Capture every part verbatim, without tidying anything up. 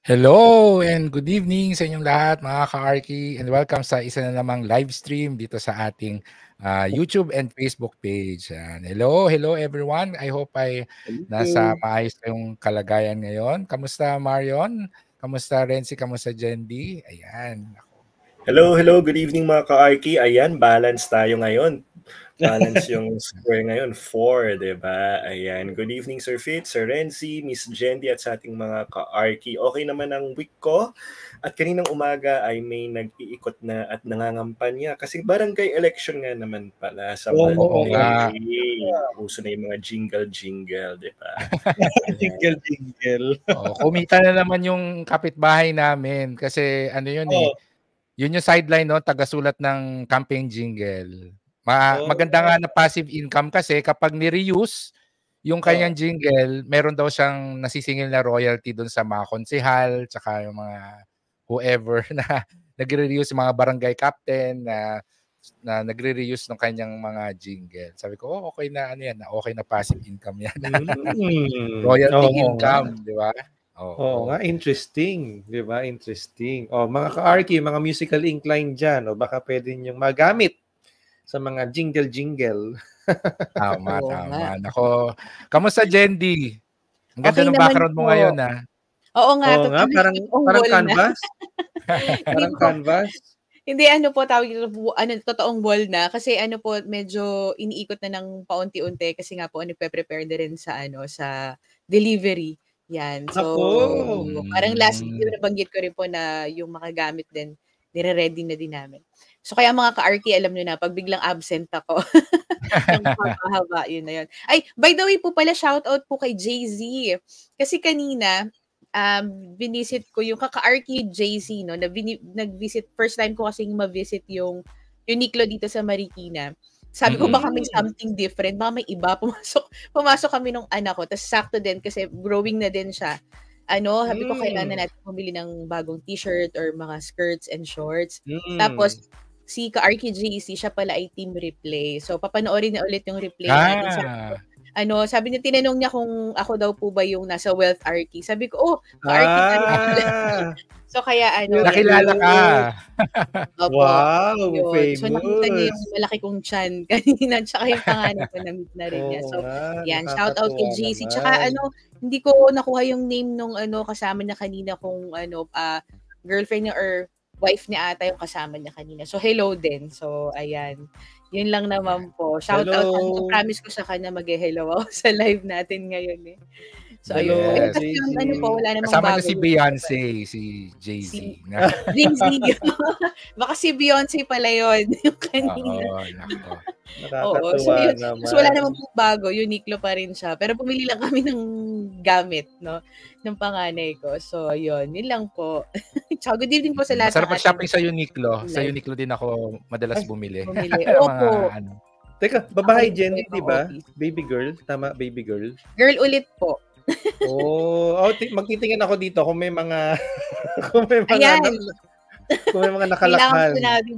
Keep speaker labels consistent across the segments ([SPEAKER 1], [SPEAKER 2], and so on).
[SPEAKER 1] Hello and good evening sa inyong lahat mga ka-Arky and welcome sa isa na namang live stream dito sa ating uh, YouTube and Facebook page. And hello, hello everyone. I hope ay nasa maayos kayong kalagayan ngayon. Kamusta Marion? Kamusta Renzi? Kamusta Jendi? Ayan.
[SPEAKER 2] Hello, hello. Good evening mga ka-Arky. Ayan, balance tayo ngayon. Balance yung score ngayon, four, diba? Ayan. Good evening, Sir Fitz, Sir Renzi, Miss Jendi at sa ating mga ka-Arky. Okay naman ang week ko. At kaninang umaga ay may nag-iikot na at nangangampanya. Kasi barangay election nga naman pala sa
[SPEAKER 1] Monday. Oo nga.
[SPEAKER 2] Uso na yung mga jingle-jingle, diba?
[SPEAKER 3] Jingle-jingle.
[SPEAKER 1] Oh, kumita na naman yung kapitbahay namin. Kasi ano yun eh. Yun yung sideline, no? Tagasulat ng campaign jingle. Ma- oh. Maganda nga na passive income kasi kapag ni-reuse yung kanyang oh. jingle, meron daw siyang nasisingil na royalty doon sa mga konsehal, tsaka yung mga whoever na nagre-reuse, yung mga barangay captain na na nagre-reuse ng kanyang mga jingle. Sabi ko, oh, okay na ano yan, okay na passive income yan. Mm. Royalty oh, income, di ba?
[SPEAKER 3] Oo oh, nga, interesting, di ba? Interesting. Oh, mga ka-Arky, mga musical inclined dyan, o baka pwede niyong magamit sa mga jingle-jingle.
[SPEAKER 1] Tama, tama. Nako, kamusta Jendi? Ang ganda okay ng background mo ngayon, ha?
[SPEAKER 4] Oo nga.
[SPEAKER 3] Oo nga, parang, parang canvas. Parang canvas.
[SPEAKER 4] Hindi, ano po, tawag ito, ano, totoong wall na. Kasi ano po, medyo iniikot na ng paunti-unti. Kasi nga po, ano, prepare na rin sa, ano, sa delivery. Yan. So, Ako. parang last video nabanggit ko rin po na yung makagamit din, nire-ready na din namin. So, kaya mga ka-Arky, alam nyo na, pag biglang absent ako, ng haba, yun na yun. Ay, by the way po pala, shoutout po kay Jay-Z. Kasi kanina, um, binisit ko yung kaka-Arky Jay-Z, no, na bini- nag-visit, first time ko kasing ma-visit yung Uniqlo dito sa Marikina. Sabi ko, baka may something different, baka may iba. Pumasok, pumasok kami nung anak ko. Tapos sakto din kasi growing na din siya. Ano, sabi ko, mm. kailangan natin pumili ng bagong t-shirt or mga skirts and shorts. Mm. Tapos, si ka-Arky J C, siya pala ay team replay. So, papanoorin na ulit yung replay
[SPEAKER 1] ah.
[SPEAKER 4] natin. Sabi ko, ano, sabi niya, tinanong niya kung ako daw po ba yung nasa Wealth Arky. Sabi ko, oh, ka-Arky ah. So, kaya ano.
[SPEAKER 1] Nakilala ka.
[SPEAKER 4] Opo,
[SPEAKER 3] wow,
[SPEAKER 4] yun.
[SPEAKER 3] famous.
[SPEAKER 4] So, nakita niya yung malaki kong chan kanina. Tsaka yung pangalan ko, na-meet na rin niya. So, oh, yan, shout out kay J C. Tsaka ano, hindi ko nakuha yung name nung ano, kasama niya kanina kung ano, uh, girlfriend niya or wife niya ata yung kasama niya kanina. So, hello din. So, ayan. Yun lang naman po. Shout hello. out. Ano, promise ko sa kanya mag-hello ako sa live natin ngayon eh. So, ayun po.
[SPEAKER 1] Yes.
[SPEAKER 4] Kasi yung ano po, wala namang
[SPEAKER 1] kasama
[SPEAKER 4] bago.
[SPEAKER 1] na si Beyonce, si Jay-Z.
[SPEAKER 4] Si Jay-Z. Baka si Beyonce pala yun. Yung kanina.
[SPEAKER 1] Oo, nako.
[SPEAKER 4] Oo. So, yun. So, wala namang bago. Uniqlo pa rin siya. Pero pumili lang kami ng gamit, no? Ng panganay ko. So, yun. Yun lang po. So, good evening po sa lahat.
[SPEAKER 1] Masarap mag-shopping sa Uniqlo. Sa Uniqlo din ako madalas bumili.
[SPEAKER 4] Bumili. Opo.
[SPEAKER 3] Ano. Teka, babae Jenny, di ba? Baby girl. Tama, baby girl.
[SPEAKER 4] Girl ulit po.
[SPEAKER 3] oh, oh t- magtitingin ako dito kung may mga kung may mga na, kung may mga nakalakhan.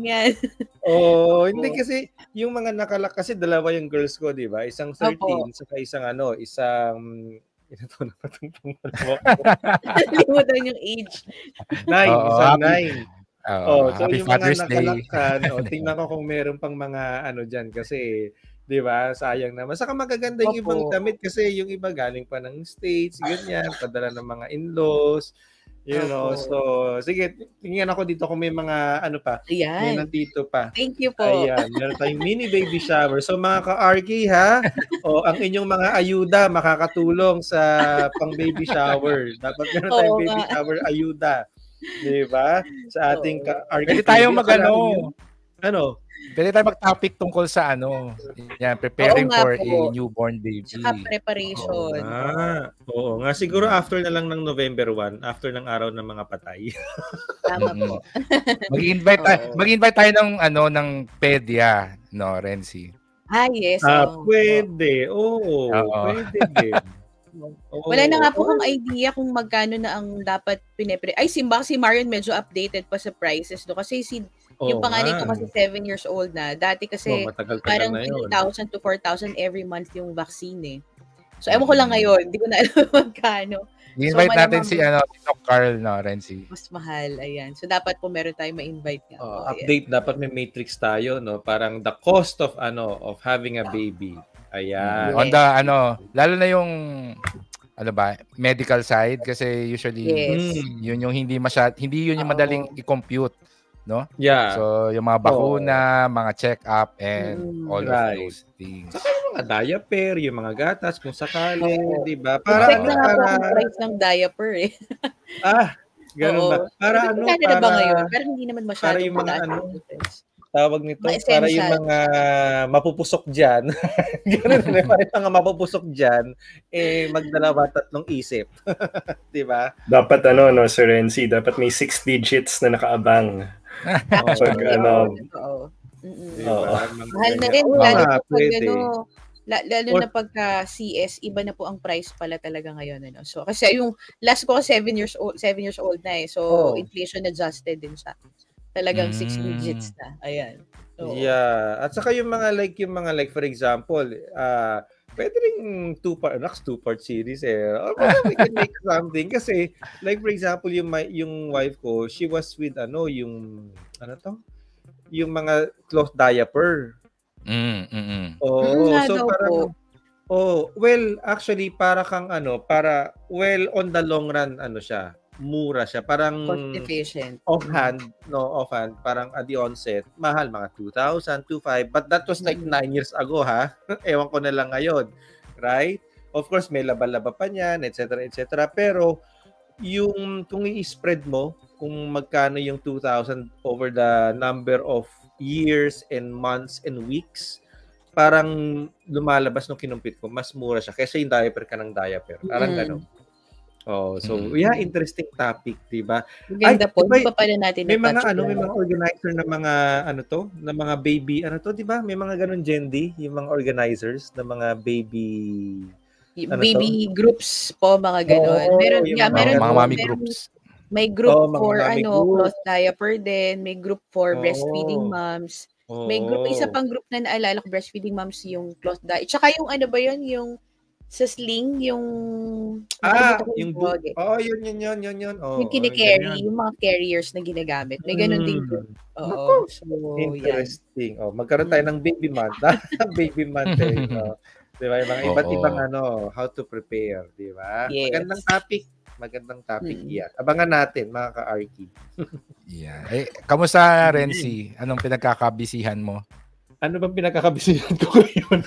[SPEAKER 3] oh, hindi kasi yung mga nakalak kasi dalawa yung girls ko, di ba? Isang thirteen saka isang ano, isang ito na patong pangalawa.
[SPEAKER 4] Limutan yung age.
[SPEAKER 3] nine, oh, isang happy, nine.
[SPEAKER 1] Oh,
[SPEAKER 3] oh, so
[SPEAKER 1] happy
[SPEAKER 3] yung
[SPEAKER 1] Father's
[SPEAKER 3] mga nakalakhan, oh, tingnan ko kung meron pang mga ano diyan kasi di ba? Sayang naman. Saka magaganda yung Opo. ibang damit kasi yung iba galing pa ng States, ganyan, padala ng mga in-laws, you Opo. know. So, sige, tingnan ako dito kung may mga ano pa.
[SPEAKER 4] Ayan.
[SPEAKER 3] May nandito pa.
[SPEAKER 4] Thank you po.
[SPEAKER 3] Ayan, meron tayong mini baby shower. So, mga ka-Arky, ha? O, ang inyong mga ayuda makakatulong sa pang baby shower. Dapat meron tayong Oo, baby nga. shower ayuda. Di ba? Sa ating ka-Arky.
[SPEAKER 1] Pwede tayong mag-ano.
[SPEAKER 3] Ano?
[SPEAKER 1] Pwede tayo mag-topic tungkol sa ano, yan, preparing for po. a newborn baby.
[SPEAKER 4] Saka preparation.
[SPEAKER 3] Oo nga. Oo nga. Siguro after na lang ng November first, after ng araw ng mga patay.
[SPEAKER 4] Tama po.
[SPEAKER 1] Mag-invite tayo, mag-invite tayo ng ano ng pedya, no, Renzi.
[SPEAKER 4] Ah, yes.
[SPEAKER 3] Ah,
[SPEAKER 4] oh.
[SPEAKER 3] pwede. Oo, oh, pwede din.
[SPEAKER 4] Oh, Wala na nga po kung idea kung magkano na ang dapat pinepre. Ay, simba si Marion medyo updated pa sa prices do kasi si oh, yung panganay ko kasi seven years old na. Dati kasi
[SPEAKER 3] oh,
[SPEAKER 4] parang three thousand to four thousand every month yung vaccine eh. So, ewan ko lang ngayon. Hindi ko na alam magkano.
[SPEAKER 1] I-invite so, natin si ano, Tito Carl, no, Renzi.
[SPEAKER 4] Mas mahal, ayan. So dapat po meron tayong ma-invite nga.
[SPEAKER 3] Oh, po, update, ayan. Dapat may matrix tayo, no? Parang the cost of ano of having a baby. Ayan.
[SPEAKER 1] Yes. On the ano, lalo na yung ano ba, medical side kasi usually yes. yun yung hindi masyad, hindi yun yung madaling oh. i-compute, no?
[SPEAKER 3] Yeah.
[SPEAKER 1] So yung mga bakuna, oh. mga check-up and mm, all right. of those things.
[SPEAKER 3] Saka yung mga diaper, yung mga gatas kung sakali, oh. di ba? Para
[SPEAKER 4] ano, na para ang price ng diaper eh.
[SPEAKER 3] ah, ganun oh. ba? Para ano, para
[SPEAKER 4] na ba ngayon? Pero hindi naman masyado.
[SPEAKER 3] Para yung mga ano, tawag nito, para yung mga mapupusok dyan. Ganun na, para yung mga mapupusok dyan, eh, magdalawa tatlong isip. Di ba?
[SPEAKER 2] Dapat ano, no, Sir Renzi, dapat may six digits na nakaabang.
[SPEAKER 4] Oh, pag, ano, oo. Mahal na rin, lalo na pag, ano, lalo na pagka C S, iba na po ang price pala talaga ngayon. Ano? So, kasi yung last ko, seven years old, seven years old na eh. So, oh. inflation adjusted din siya. Talagang mm. six digits na. Ayan. So,
[SPEAKER 3] yeah. At saka yung mga like, yung mga like, for example, uh, pwede rin two-part, next two-part series eh. Or we can make something. Kasi, like for example, yung, my, yung wife ko, she was with, ano, yung, ano to? Yung mga cloth diaper.
[SPEAKER 1] Mm, mm, mm.
[SPEAKER 3] Oo. Mm, so, parang, oh, well, actually, para kang, ano, para, well, on the long run, ano siya, mura siya. Parang
[SPEAKER 4] cost efficient.
[SPEAKER 3] Offhand, no, offhand, parang at the onset, mahal, mga two thousand, two thousand five. But that was like nine years ago, ha? Ewan ko na lang ngayon. Right? Of course, may laba-laba pa niyan, et cetera, et cetera. Pero, yung, kung i-spread mo, kung magkano yung two thousand over the number of years and months and weeks, parang lumalabas nung kinumpit ko, mas mura siya. Kesa yung diaper ka ng diaper. Parang mm. gano'n. Oh, so mm-hmm. yeah, interesting topic, 'di ba?
[SPEAKER 4] Ganda po, di pa pala natin
[SPEAKER 3] may mga ano, may mga organizer ng mga ano to, ng mga baby ano to, 'di ba? May mga ganun Jendi, yung mga organizers ng mga baby
[SPEAKER 4] ano baby to? Groups po, mga ganun. Oh, meron yeah, meron
[SPEAKER 1] mga mommy groups.
[SPEAKER 4] May group oh, for ano, group. Cloth diaper din, may group for oh. breastfeeding moms. Oh. May group, isa pang group na naalala ko, breastfeeding moms, yung cloth diaper. Tsaka yung ano ba 'yun, yung sa sling, yung
[SPEAKER 3] ah, yung bu- oh, yun, yun, yun, yun, yun. Oh,
[SPEAKER 4] yung kine-carry, yung mga carriers na ginagamit. May ganun mm. din. Oo.
[SPEAKER 3] So, interesting. Yan. Oh, magkaroon tayo ng baby month. Baby month eh. So, di ba? Yung mga iba't ibang ano, how to prepare. Di ba? Yes. Magandang topic. Magandang topic mm. yan. Abangan natin, mga ka-Arky.
[SPEAKER 1] Yeah. Eh, kamusta, Renzi? Anong pinagkakabisihan mo?
[SPEAKER 3] Ano bang pinagkakabisihan ko ngayon?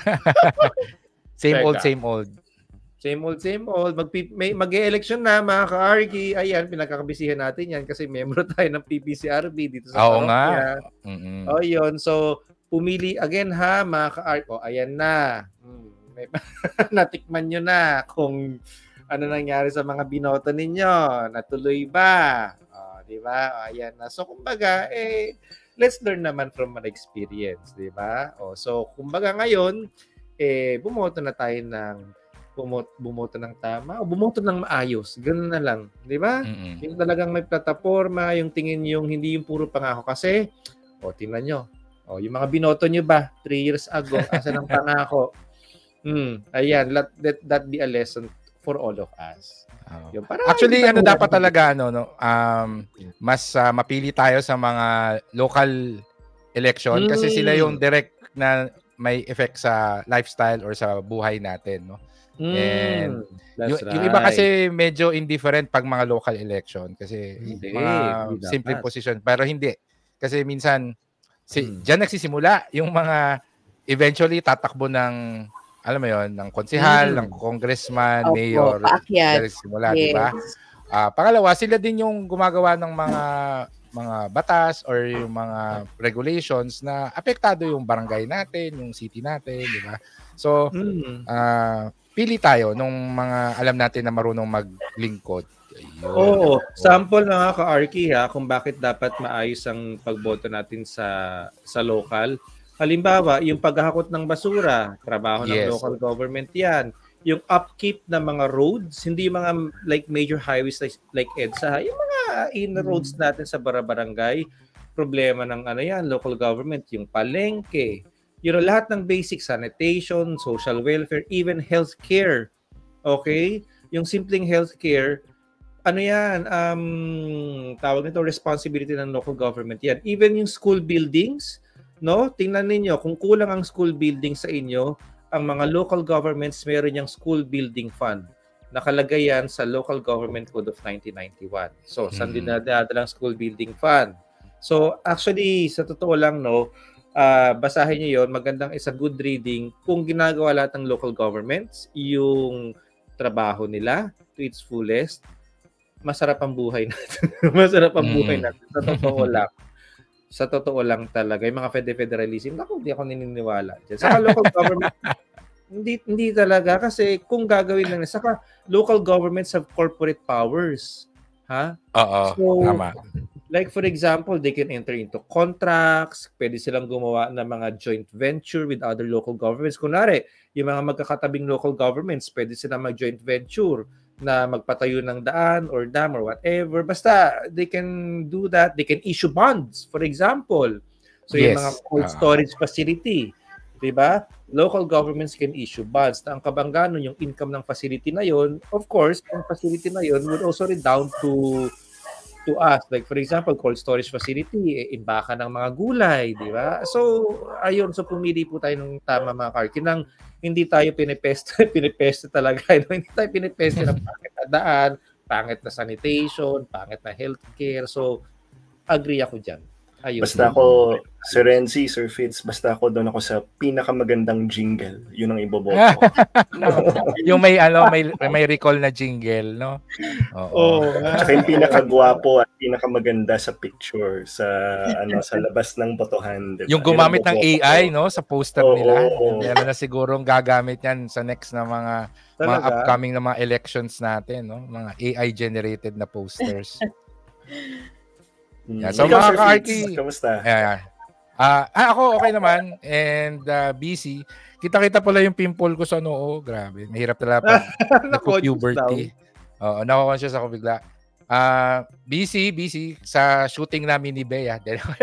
[SPEAKER 1] Same Teka. old, same old.
[SPEAKER 3] Same old, same old. Mag- may, mag-e-election na, mga ka-Arky. Ayan, pinagkakabisihan natin yan kasi membro tayo ng P P C R B dito sa
[SPEAKER 1] Oo nga. Mm-hmm.
[SPEAKER 3] O, yun. So, pumili again ha, mga ka-Arky. O, ayan na. Hmm, may, natikman nyo na kung ano nangyari sa mga binoto ninyo. Natuloy ba? O, di ba? O, ayan na. So, kumbaga, eh, let's learn naman from an experience, di ba? O, so, kumbaga ngayon, eh, bumoto na tayo ng bumoto, bumoto ng tama o bumoto ng maayos. Ganun na lang. Di ba? Mm-hmm. Yung talagang may plataforma, yung tingin yung hindi yung puro pangako. Kasi, o, tingnan nyo. O, yung mga binoto nyo ba, three years ago, asa ng pangako? Hmm, ayan, let, let that be a lesson for all of us.
[SPEAKER 1] Oh. Yung, actually, ano dapat talaga, ano, no, um, mas uh, mapili tayo sa mga local election mm. kasi sila yung direct na may effect sa lifestyle or sa buhay natin, no? Mm, and yung, right. yung iba kasi medyo indifferent pag mga local election kasi hindi, mga hindi simple position, pero hindi. Kasi minsan si mm. diyan nagsisimula yung mga eventually tatakbo ng alam mo yon, ng konsehal, mm. ng congressman, Opo, mayor, nagsisimula, yes. di ba? Uh, pangalawa, sila din yung gumagawa ng mga mga batas or yung mga regulations na apektado yung barangay natin, yung city natin, di ba? So, mm. uh, pili tayo nung mga alam natin na marunong maglingkod. Ayun.
[SPEAKER 3] Oo, sample mga ka-Arky ha, kung bakit dapat maayos ang pagboto natin sa sa local. Halimbawa, yung paghahakot ng basura, trabaho yes. ng local government yan. Yung upkeep ng mga roads, hindi yung mga like major highways like, like EDSA, yung mga in roads natin sa barangay, problema ng ano yan, local government, yung palengke, you know, lahat ng basic sanitation, social welfare, even healthcare. Okay? yung simpleng healthcare, ano yan, um, tawag nito, responsibility ng local government yan. Even yung school buildings, no? Tingnan ninyo, kung kulang ang school building sa inyo, ang mga local governments meron yung school building fund. Nakalagay yan sa Local Government Code of nineteen ninety-one. So, mm-hmm. saan dinadala ang school building fund? So, actually, sa totoo lang, no, uh, basahin nyo yun, magandang is a good reading kung ginagawa lahat ng local governments, yung trabaho nila to its fullest, masarap ang buhay natin. Masarap ang buhay natin. Sa totoo lang. Sa totoo lang talaga. Yung mga federalism, ako, hindi ako nininiwala dyan. Saka local government, hindi hindi talaga. Kasi kung gagawin lang, saka local governments have corporate powers. Ha?
[SPEAKER 1] Oo,
[SPEAKER 3] so,
[SPEAKER 1] tama.
[SPEAKER 3] Like for example, they can enter into contracts, pwede silang gumawa ng mga joint venture with other local governments. Kunwari, yung mga magkakatabing local governments, pwede silang mag-joint venture na magpatayo ng daan or dam or whatever. Basta, they can do that. They can issue bonds, for example. So, yes. Yung mga cold storage facility, diba? Local governments can issue bonds. Na ang kabangganon, yung income ng facility na yon, of course, ang facility na yon would also redound to to us. Like, for example, cold storage facility, eh, imbaka ng mga gulay, diba? So, ayun. So, pumili po tayo ng tama, mga Karki, nang hindi tayo pinipeste, pinipeste talaga. No? Hindi tayo pinipeste ng pangit na daan, pangit na sanitation, pangit na healthcare. So, agree ako dyan. Ayun.
[SPEAKER 2] Basta ako, Sir Renzi, Sir Fitz, basta ako doon ako sa pinakamagandang jingle. Yun ang iboboto ko.
[SPEAKER 1] Yung may, ano, may, may recall na jingle, no?
[SPEAKER 2] Oo. Oh, tsaka yung pinakagwapo at pinakamaganda sa picture sa ano sa labas ng botohan. Diba?
[SPEAKER 1] Yung gumamit ng A I, no? Sa poster oh, nila.
[SPEAKER 2] Oh, oh.
[SPEAKER 1] Meron na sigurong gagamit yan sa next na mga, mga upcoming na mga elections natin, no? Mga A I-generated na posters. Yeah, so mga ka-Arky,
[SPEAKER 2] kamusta?
[SPEAKER 1] Yeah, yeah. Uh, ah, ako okay naman and uh, busy. Kita-kita pala yung pimple ko sa noo. Grabe, mahirap talaga pag nagpo-puberty. Oo, nako-conscious ako bigla. Uh, busy, busy sa shooting namin ni Bea.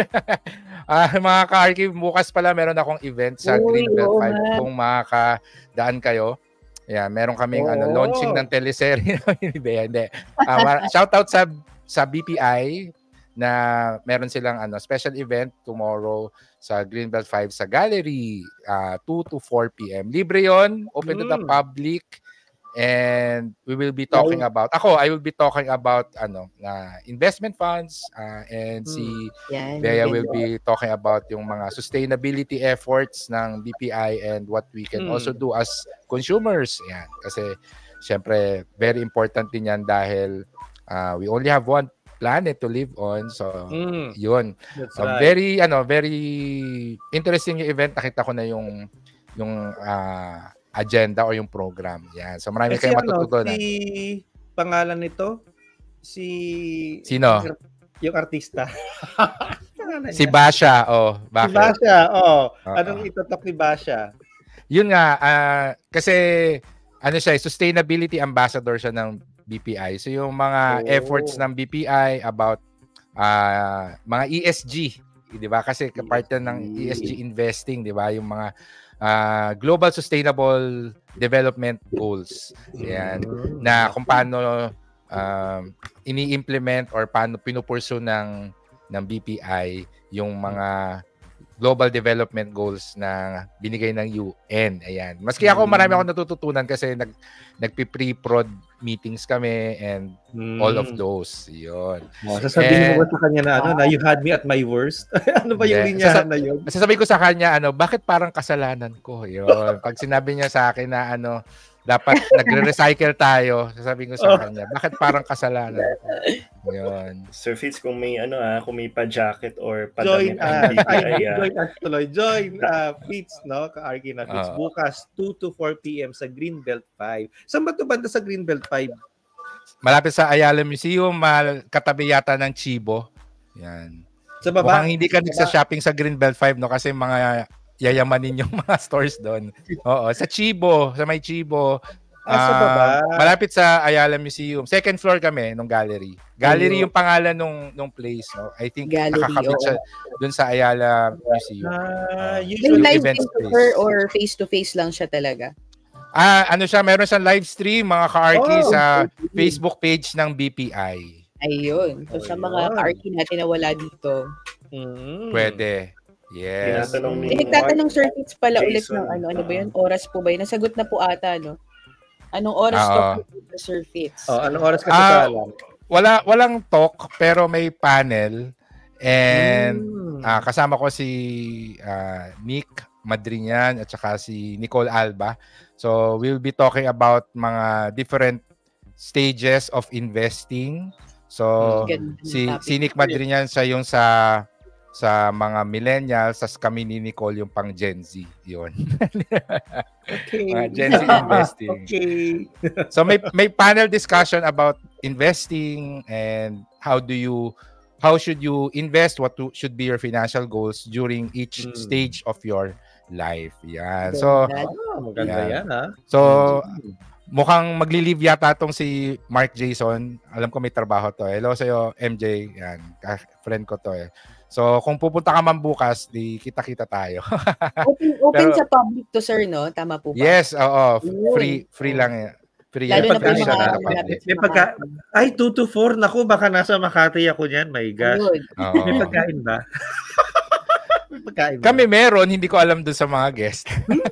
[SPEAKER 1] uh, mga ka-Arky, bukas pala meron akong event sa Greenbelt five kung makakadaan kayo. Yeah, meron kaming oh. ano launching ng teleserye ni Bea. Hindi. Uh, shout out sa sa B P I na meron silang ano special event tomorrow sa Greenbelt five sa gallery, uh, two to four p m Libre yon, open mm. to the public, and we will be talking about, ako, I will be talking about ano na uh, investment funds, uh, and mm. si yeah, Bea will be talking about yung mga sustainability efforts ng B P I and what we can mm. also do as consumers. Yan. Kasi syempre very important din yan dahil uh, we only have one planet to live on. So, mm, yun. So, right. Very, ano, very interesting yung event. Nakita ko na yung yung uh, agenda o yung program. Yan. So, marami
[SPEAKER 3] eh,
[SPEAKER 1] kayong
[SPEAKER 3] si
[SPEAKER 1] matututunan.
[SPEAKER 3] Ano, si pangalan nito? Si...
[SPEAKER 1] Sino?
[SPEAKER 3] Yung artista.
[SPEAKER 1] Si Basha. Oh, bakit?
[SPEAKER 3] Si Basha, oh. Uh-oh. Anong itotok ni Basha?
[SPEAKER 1] Yun nga, uh, kasi ano siya, sustainability ambassador siya ng B P I. So yung mga oh. efforts ng B P I about uh, mga E S G, 'di ba? Kasi part ng E S G investing, 'di ba? Yung mga uh, Global Sustainable Development Goals. Yan. Na kung paano uh, ini-implement or paano pinupursu ng ng B P I yung mga global development goals na binigay ng U N. Ayan. Maski ako, marami akong natututunan kasi nag nagpi-pre-prod meetings kami and mm. all of those. Yun.
[SPEAKER 3] Oh, sasabihin mo ba sa kanya na ano, na you had me at my worst? Ano ba yung linya na yun?
[SPEAKER 1] Sasabihin ko sa kanya, ano, bakit parang kasalanan ko? Yun. Pag sinabi niya sa akin na ano, dapat nagre-recycle tayo, sasabihin ko sa kanya, bakit parang kasalanan ko? Yun.
[SPEAKER 2] Sir Fitz, kung may ano ah, kung may pa-jacket or pa-damit
[SPEAKER 3] join uh, ay, uh, join us tuloy. Join uh, Fitz, no? Ka-Arky na Fitz. Uh, bukas two to four p m sa Greenbelt five. Saan ba ito banda sa Greenbelt five?
[SPEAKER 1] Malapit sa Ayala Museum, mal katabi yata ng Chibo. Yan.
[SPEAKER 3] Sa baba?
[SPEAKER 1] Mukhang hindi ka nagsa-shopping sa Greenbelt five, no? Kasi mga yayamanin yung mga stores doon. Oo, sa Chibo, sa may Chibo.
[SPEAKER 3] Ah, sa baba.
[SPEAKER 1] Uh, malapit sa Ayala Museum. Second floor kami nung gallery. Gallery Ayun. Yung pangalan nung nung place, no. I think
[SPEAKER 4] gallery,
[SPEAKER 1] nakakapit siya doon sa Ayala Museum.
[SPEAKER 3] Ah, uh,
[SPEAKER 4] usually live in or face to face lang siya talaga.
[SPEAKER 1] Ah, ano siya, meron siyang live stream mga ka-Arky oh, sa okay. Facebook page ng B P I.
[SPEAKER 4] Ayun. So oh, sa mga ka-Arky natin na wala dito.
[SPEAKER 1] Mm. Pwede. Yes.
[SPEAKER 4] Eh, nagtatanong Sir Fitz pala Jason, ulit ng ano, ano ba yun? Oras po ba yun? Nasagot na po ata, no? Anong oras uh, talk po Sir Fitz?
[SPEAKER 3] Oh, anong oras ka sa uh,
[SPEAKER 1] wala walang talk pero may panel and mm. uh, kasama ko si uh, Nick Madriñan at saka si Nicole Alba. So we'll be talking about mga different stages of investing. So mm. si si Nick Madriñan siya yung sa sa mga millennials, as kami ni Nicole yung pang Gen Z. Yun.
[SPEAKER 3] Okay.
[SPEAKER 1] Mga Gen Z investing.
[SPEAKER 3] Okay.
[SPEAKER 1] So may may panel discussion about investing and how do you how should you invest, what to, should be your financial goals during each mm. stage of your life. Yan. So
[SPEAKER 3] oh, maganda yan, yan ha.
[SPEAKER 1] So mm. mukhang magli-leave yata tong si Mark Jason. Alam ko may trabaho to. Hello sa'yo, M J. Yan. Friend ko to eh. So, kung pupunta ka man bukas, di kita-kita tayo.
[SPEAKER 4] open open Pero, sa public to, sir, no? Tama po ba?
[SPEAKER 1] Yes, oo. Free free lang yan. Free
[SPEAKER 4] Lalo
[SPEAKER 1] yan.
[SPEAKER 4] na po mga, mga malapit
[SPEAKER 3] may pagka, ay, two to four. Naku, baka nasa Makati ako niyan. My gosh. May pagkain ba? May pagkain ba?
[SPEAKER 1] Kami meron, hindi ko alam dun sa mga guest.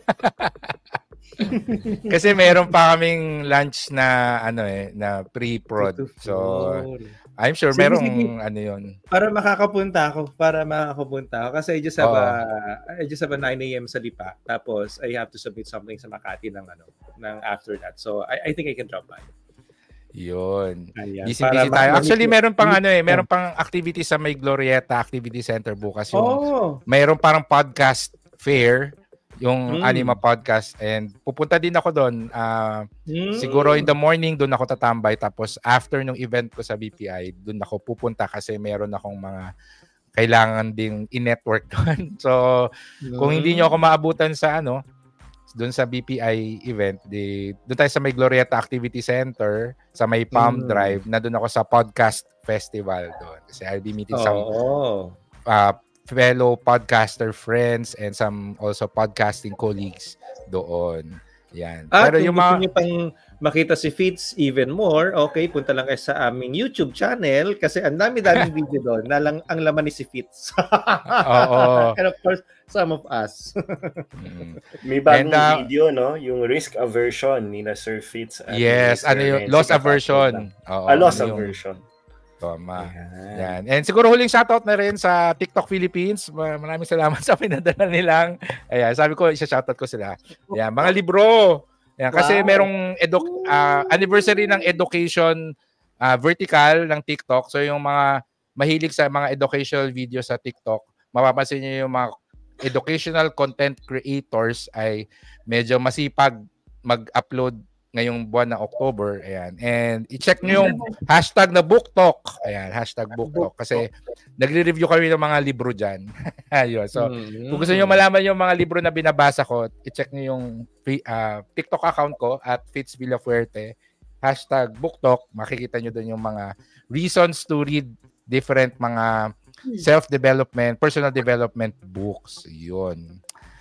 [SPEAKER 1] Kasi meron pa kaming lunch na ano eh, na pre-prod. So I'm sure sige, merong sige. ano yun.
[SPEAKER 3] Para makakapunta ako, para makakapunta ako kasi I just have a I just have a nine a.m. sa Lipa. Tapos I have to submit something sa Makati ng ano, ng after that. So I I think I can drop by.
[SPEAKER 1] Yun. Busy-busy tayo. Actually, meron pang ano eh, meron pang activity sa May Glorieta Activity Center bukas yung.
[SPEAKER 3] Oh.
[SPEAKER 1] Meron parang podcast fair, yung mm. Anima podcast, and pupunta din ako doon. Uh, mm. Siguro in the morning doon ako tatambay, tapos after nung event ko sa B P I, doon ako pupunta kasi meron akong mga kailangan ding i-network doon. So, mm. kung hindi niyo ako maabutan sa ano, doon sa B P I event, di doon tayo sa May Glorieta Activity Center, sa May Palm mm. Drive, na doon ako sa podcast festival doon. Kasi I'll be meeting oh. some uh, fellow podcaster friends and some also podcasting colleagues doon. Yan.
[SPEAKER 3] At pero yung mga niyo pang makita si Fitz even more, okay, punta lang kayo sa aming YouTube channel kasi ang dami-daming video doon na lang ang laman ni si Fitz.
[SPEAKER 1] Oo.
[SPEAKER 3] And of course, some of us.
[SPEAKER 2] mm. May bagong and, uh, video, no? Yung risk aversion ni na Sir Fitz.
[SPEAKER 1] Yes, ano yung loss aversion.
[SPEAKER 2] Oo. A loss ano aversion.
[SPEAKER 1] Tama. Yan. Yan. And siguro huling shoutout na rin sa TikTok Philippines. Maraming salamat sa pinadala nilang. Ayan, sabi ko, isa-shoutout ko sila. Ayan, mga libro. Ayan, kasi wow. merong edu- uh, anniversary ng education uh, vertical ng TikTok. So yung mga mahilig sa mga educational videos sa TikTok, mapapansin niyo yung mga educational content creators ay medyo masipag mag-upload ngayong buwan na October. Ayan. And i-check nyo yung hashtag na book talk. Ayan, hashtag book talk. Kasi nagre-review kami ng mga libro dyan. Ayun. So, mm-hmm. kung gusto nyo malaman yung mga libro na binabasa ko, i-check nyo yung uh, TikTok account ko at Fitz Villafuerte. Hashtag book talk. Makikita nyo doon yung mga reasons to read different mga self-development, personal development books. Yun.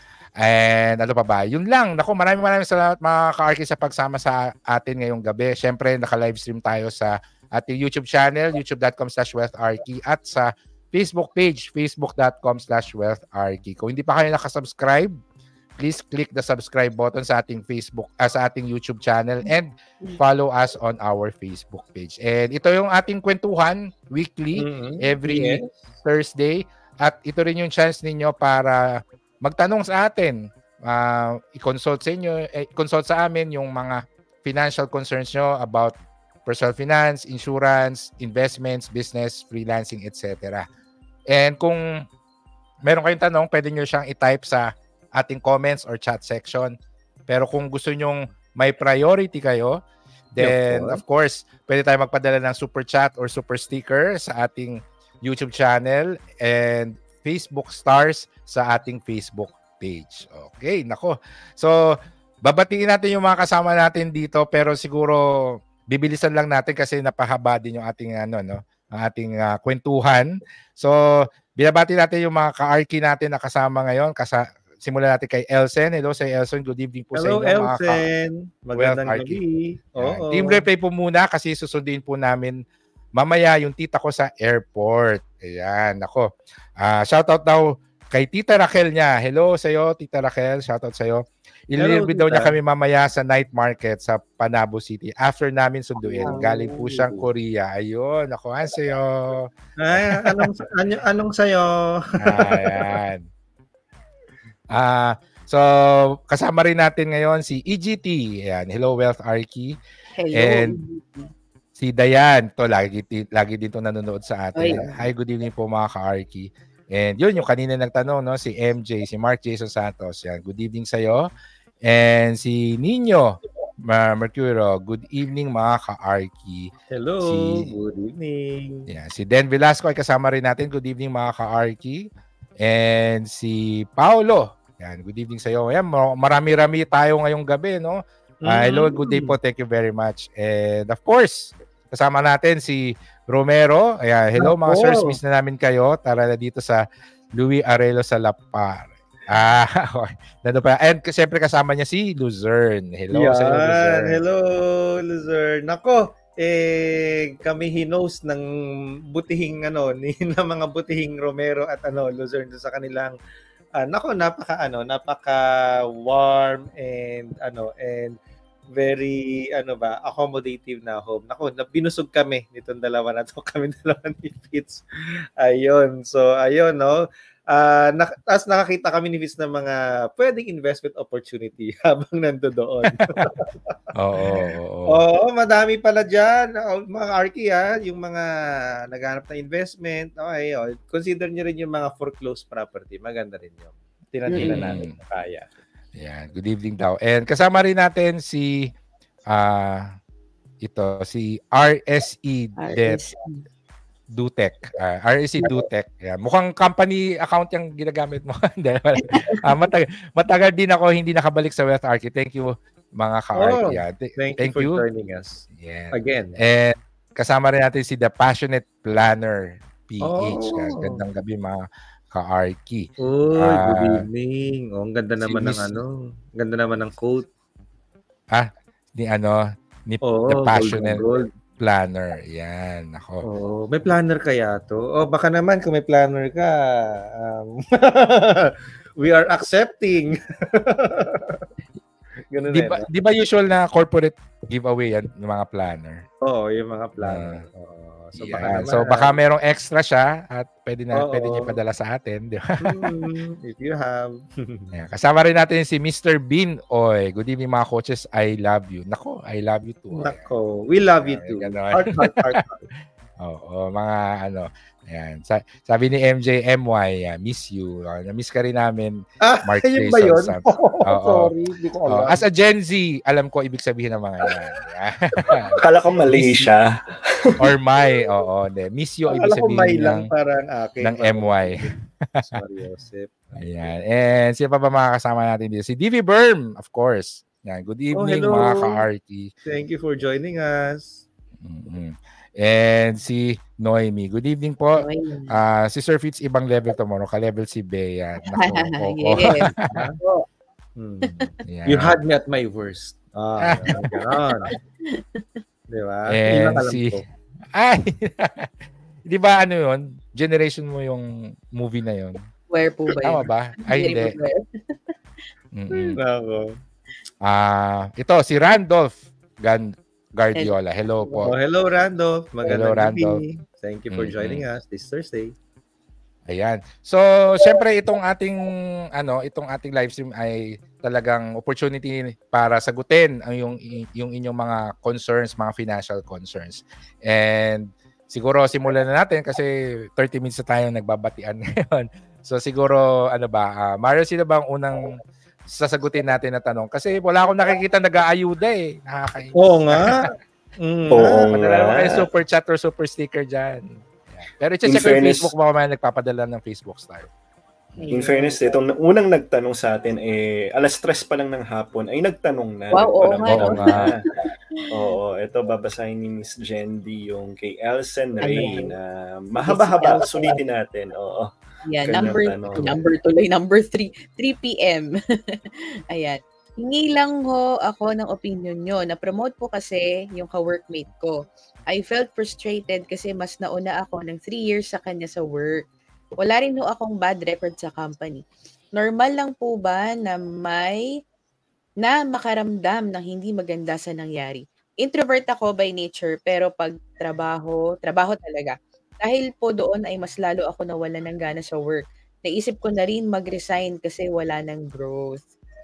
[SPEAKER 1] And ano pa ba? Yun lang. Naku, maraming maraming salamat mga ka-Arky sa pagsama sa atin ngayong gabi. Siyempre, naka-livestream tayo sa ating YouTube channel, youtube.com slash wealtharky at sa Facebook page, facebook.com slash wealtharky. Kung hindi pa kayo nakasubscribe, please click the subscribe button sa ating Facebook, uh, sa ating YouTube channel and follow us on our Facebook page. And ito yung ating kwentuhan weekly, mm-hmm. every yes. Thursday. At ito rin yung chance ninyo para magtanong sa atin, uh, i-consult sa inyo, eh, consult sa amin yung mga financial concerns nyo about personal finance, insurance, investments, business, freelancing, et cetera. And kung meron kayong tanong, pwede nyo siyang i-type sa ating comments or chat section. Pero kung gusto nyong may priority kayo, then of course, pwede tayo magpadala ng super chat or super sticker sa ating YouTube channel and Facebook stars sa ating Facebook page. Okay, nako. So, babatiin natin yung mga kasama natin dito pero siguro bibilisan lang natin kasi napahaba din yung ating ano no, ang ating uh, kwentuhan. So, binabati natin yung mga ka-Arky natin na kasama ngayon. Kasa simulan natin kay Elsen. Hello sa Elsen. Good evening po
[SPEAKER 3] Hello,
[SPEAKER 1] sa inyo.
[SPEAKER 3] Hello, Elsen. Magandang gabi.
[SPEAKER 1] Oh, Team replay po muna kasi susundin po namin mamaya yung tita ko sa airport. Ayan, ako. Uh, shoutout daw kay Tita Raquel niya. Hello sa iyo, Tita Raquel. Shoutout sa iyo. Ililibid daw niya kami mamaya sa night market sa Panabo City. After namin sunduin. Oh. Galing po siyang Korea. Ayun, ako. Ano sa iyo?
[SPEAKER 3] Ay, anong, anong, anong sa iyo?
[SPEAKER 1] Ayan. Ah, uh, so kasama rin natin ngayon si E G T. Ayan, hello Wealth Arky.
[SPEAKER 4] Hello.
[SPEAKER 1] And si Dayan, to lagi lagi dito nanonood sa atin. Oy. Hi, good evening po mga ka-Arky. And yun yung kanina nagtanong, no, si M J, si Mark Jason Santos. Yan, good evening sa iyo. And si Nino Mercurio, good evening mga ka-Arky.
[SPEAKER 3] Hello, si, good evening.
[SPEAKER 1] Yeah, si Den Velasco ay kasama rin natin. Good evening mga ka-Arky. And si Paolo, yan, good evening sa iyo. Yan, marami-rami tayo ngayong gabi, no? Uh, hello, good day po. Thank you very much. And of course, kasama natin si Romero. Ayan, hello mga sirs, miss na namin kayo. Tara na dito sa Louis Arelo sa Lapar. Ah, okay. Nandun pa. And siyempre kasama niya si Luzerne. Hello
[SPEAKER 3] yan,
[SPEAKER 1] sa iyo, Luzerne.
[SPEAKER 3] Hello, Luzerne. Nako, eh, kami hinos ng butihing, ano, ni ng mga butihing Romero at ano, Luzerne sa kanilang, uh, nako, napaka, ano, napaka warm and, ano, and very, ano ba, accommodative na home. Nako, binusog kami nitong dalawa na to. Kami dalawa ni Fitz. Ayun. So, ayun, no. Uh, na, as nakakita kami ni Fitz ng mga pwedeng investment opportunity habang nando doon.
[SPEAKER 1] Oo, oo.
[SPEAKER 3] Oo, madami pala dyan. Mga Arky, ha, yung mga naghanap na investment. Okay, oh, consider nyo rin yung mga foreclosed property. Maganda rin yun. Tinatinan mm-hmm. natin na kaya.
[SPEAKER 1] Yan, good evening daw. And kasama rin natin si uh, ito si R S E Det Dutek. Uh, R S E Dutek. Yan. Mukhang company account yung ginagamit mo. uh, matag matagal din ako hindi nakabalik sa Wealth Arky. Thank you mga ka-Arky.
[SPEAKER 3] Oh, thank, thank you for joining us.
[SPEAKER 1] Yeah.
[SPEAKER 3] Again.
[SPEAKER 1] And kasama rin natin si The Passionate Planner P H.
[SPEAKER 3] Oh.
[SPEAKER 1] Gandang gabi mga ka-Arky.
[SPEAKER 3] Oh, uh, good evening. Oh, ang ganda naman si ng Miss... ano, ganda naman ng quote.
[SPEAKER 1] Ah, ni ano, ni oh, The Passionate gold, gold. Planner. Yan, ako.
[SPEAKER 3] Oh, may planner kaya to? Oh, baka naman kung may planner ka, um, we are accepting. Ganun
[SPEAKER 1] di ba, di ba usual na corporate giveaway yan ng mga planner?
[SPEAKER 3] Oo, oh, yung mga planner. Uh, oh. So,
[SPEAKER 1] yeah.
[SPEAKER 3] baka naman,
[SPEAKER 1] so baka merong extra siya at pwede na oh, pwede niya ipadala sa atin, di ba?
[SPEAKER 3] Mm, if you have.
[SPEAKER 1] Yeah. Kasama rin natin si Mister Bean Oy. Good evening mga coaches. I love you. Nako, I love you too.
[SPEAKER 3] Nako, we love you too. Heart, heart, heart, heart.
[SPEAKER 1] Oo, mga ano, ayan. Sa, sabi ni M J M Y, yeah, miss you. Uh, na-miss ka rin namin,
[SPEAKER 3] ah,
[SPEAKER 1] Mark
[SPEAKER 3] Jason. Ba yun?
[SPEAKER 1] Oh,
[SPEAKER 3] sorry, di ko alam.
[SPEAKER 1] Oh, as a Gen Z, alam ko ibig sabihin ng mga yan.
[SPEAKER 2] Akala ko mali siya.
[SPEAKER 1] Or my, oo. De. Miss you, ibig sabihin
[SPEAKER 3] may lang,
[SPEAKER 1] ng,
[SPEAKER 3] parang akin,
[SPEAKER 1] ng M Y.
[SPEAKER 3] Sorry, Joseph.
[SPEAKER 1] Ayan. And sino pa ba mga kasama natin dito? Si D V Berm, of course. Yan. Good evening,
[SPEAKER 3] oh,
[SPEAKER 1] mga ka-Arky.
[SPEAKER 3] Thank you for joining us.
[SPEAKER 1] Mm-hmm. And si Noemi. Good evening po. Uh, si Sir Fitz, ibang level tomorrow. Ka-level si Bea. Naku,
[SPEAKER 4] yes.
[SPEAKER 3] hmm. yeah. You had me at my worst. Ah, gano'n. Di ba?
[SPEAKER 1] And si... Ay! Di ba ano yun? Generation mo yung movie na yun?
[SPEAKER 4] Where po ba yun?
[SPEAKER 1] Tama ba? Ay, hindi.
[SPEAKER 3] Nako.
[SPEAKER 1] Ah, ito, si Randolph Gan Guardiola. Hello po.
[SPEAKER 3] Oh, hello Randolph. Magandang
[SPEAKER 1] hello, Randolph.
[SPEAKER 3] gabi. Thank you for mm-hmm. joining us this Thursday.
[SPEAKER 1] Ayan. So, syempre itong ating ano, itong ating live stream ay talagang opportunity para sagutin ang yung yung inyong mga concerns, mga financial concerns. And siguro simulan na natin kasi thirty minutes na tayo nagbabatian ngayon. So siguro ano ba, uh, Mario, sino ba ang unang sasagutin natin na tanong? Kasi wala akong nakikita nag-aayuda eh. Nakakainis.
[SPEAKER 3] Oo nga.
[SPEAKER 1] Mm. Oo nga. Padala kayo super chat or super sticker dyan. Yeah. Pero i-check ko yung Facebook, baka may nagpapadala ng Facebook star.
[SPEAKER 2] In fairness, itong unang nagtanong sa atin, eh, alas tres pa lang ng hapon, ay nagtanong na.
[SPEAKER 4] Wow, oo nga.
[SPEAKER 2] Oo nga. Oo, ito babasahin ni Miss Jendy yung kay Elsen Ray na mahaba-haba, sulitin natin. Oo.
[SPEAKER 4] Yeah, number number tuloy, number three, three p.m. Ayan. Hingi lang ho ako ng opinion nyo. Na-promote po kasi yung ka-workmate ko. I felt frustrated kasi mas nauna ako ng three years sa kanya sa work. Wala rin ho akong bad record sa company. Normal lang po ba na may na makaramdam ng hindi maganda sa nangyari? Introvert ako by nature pero pag trabaho, trabaho talaga. Dahil po doon ay mas lalo ako nawalan ng gana sa work. Naisip ko na rin mag-resign kasi wala ng growth.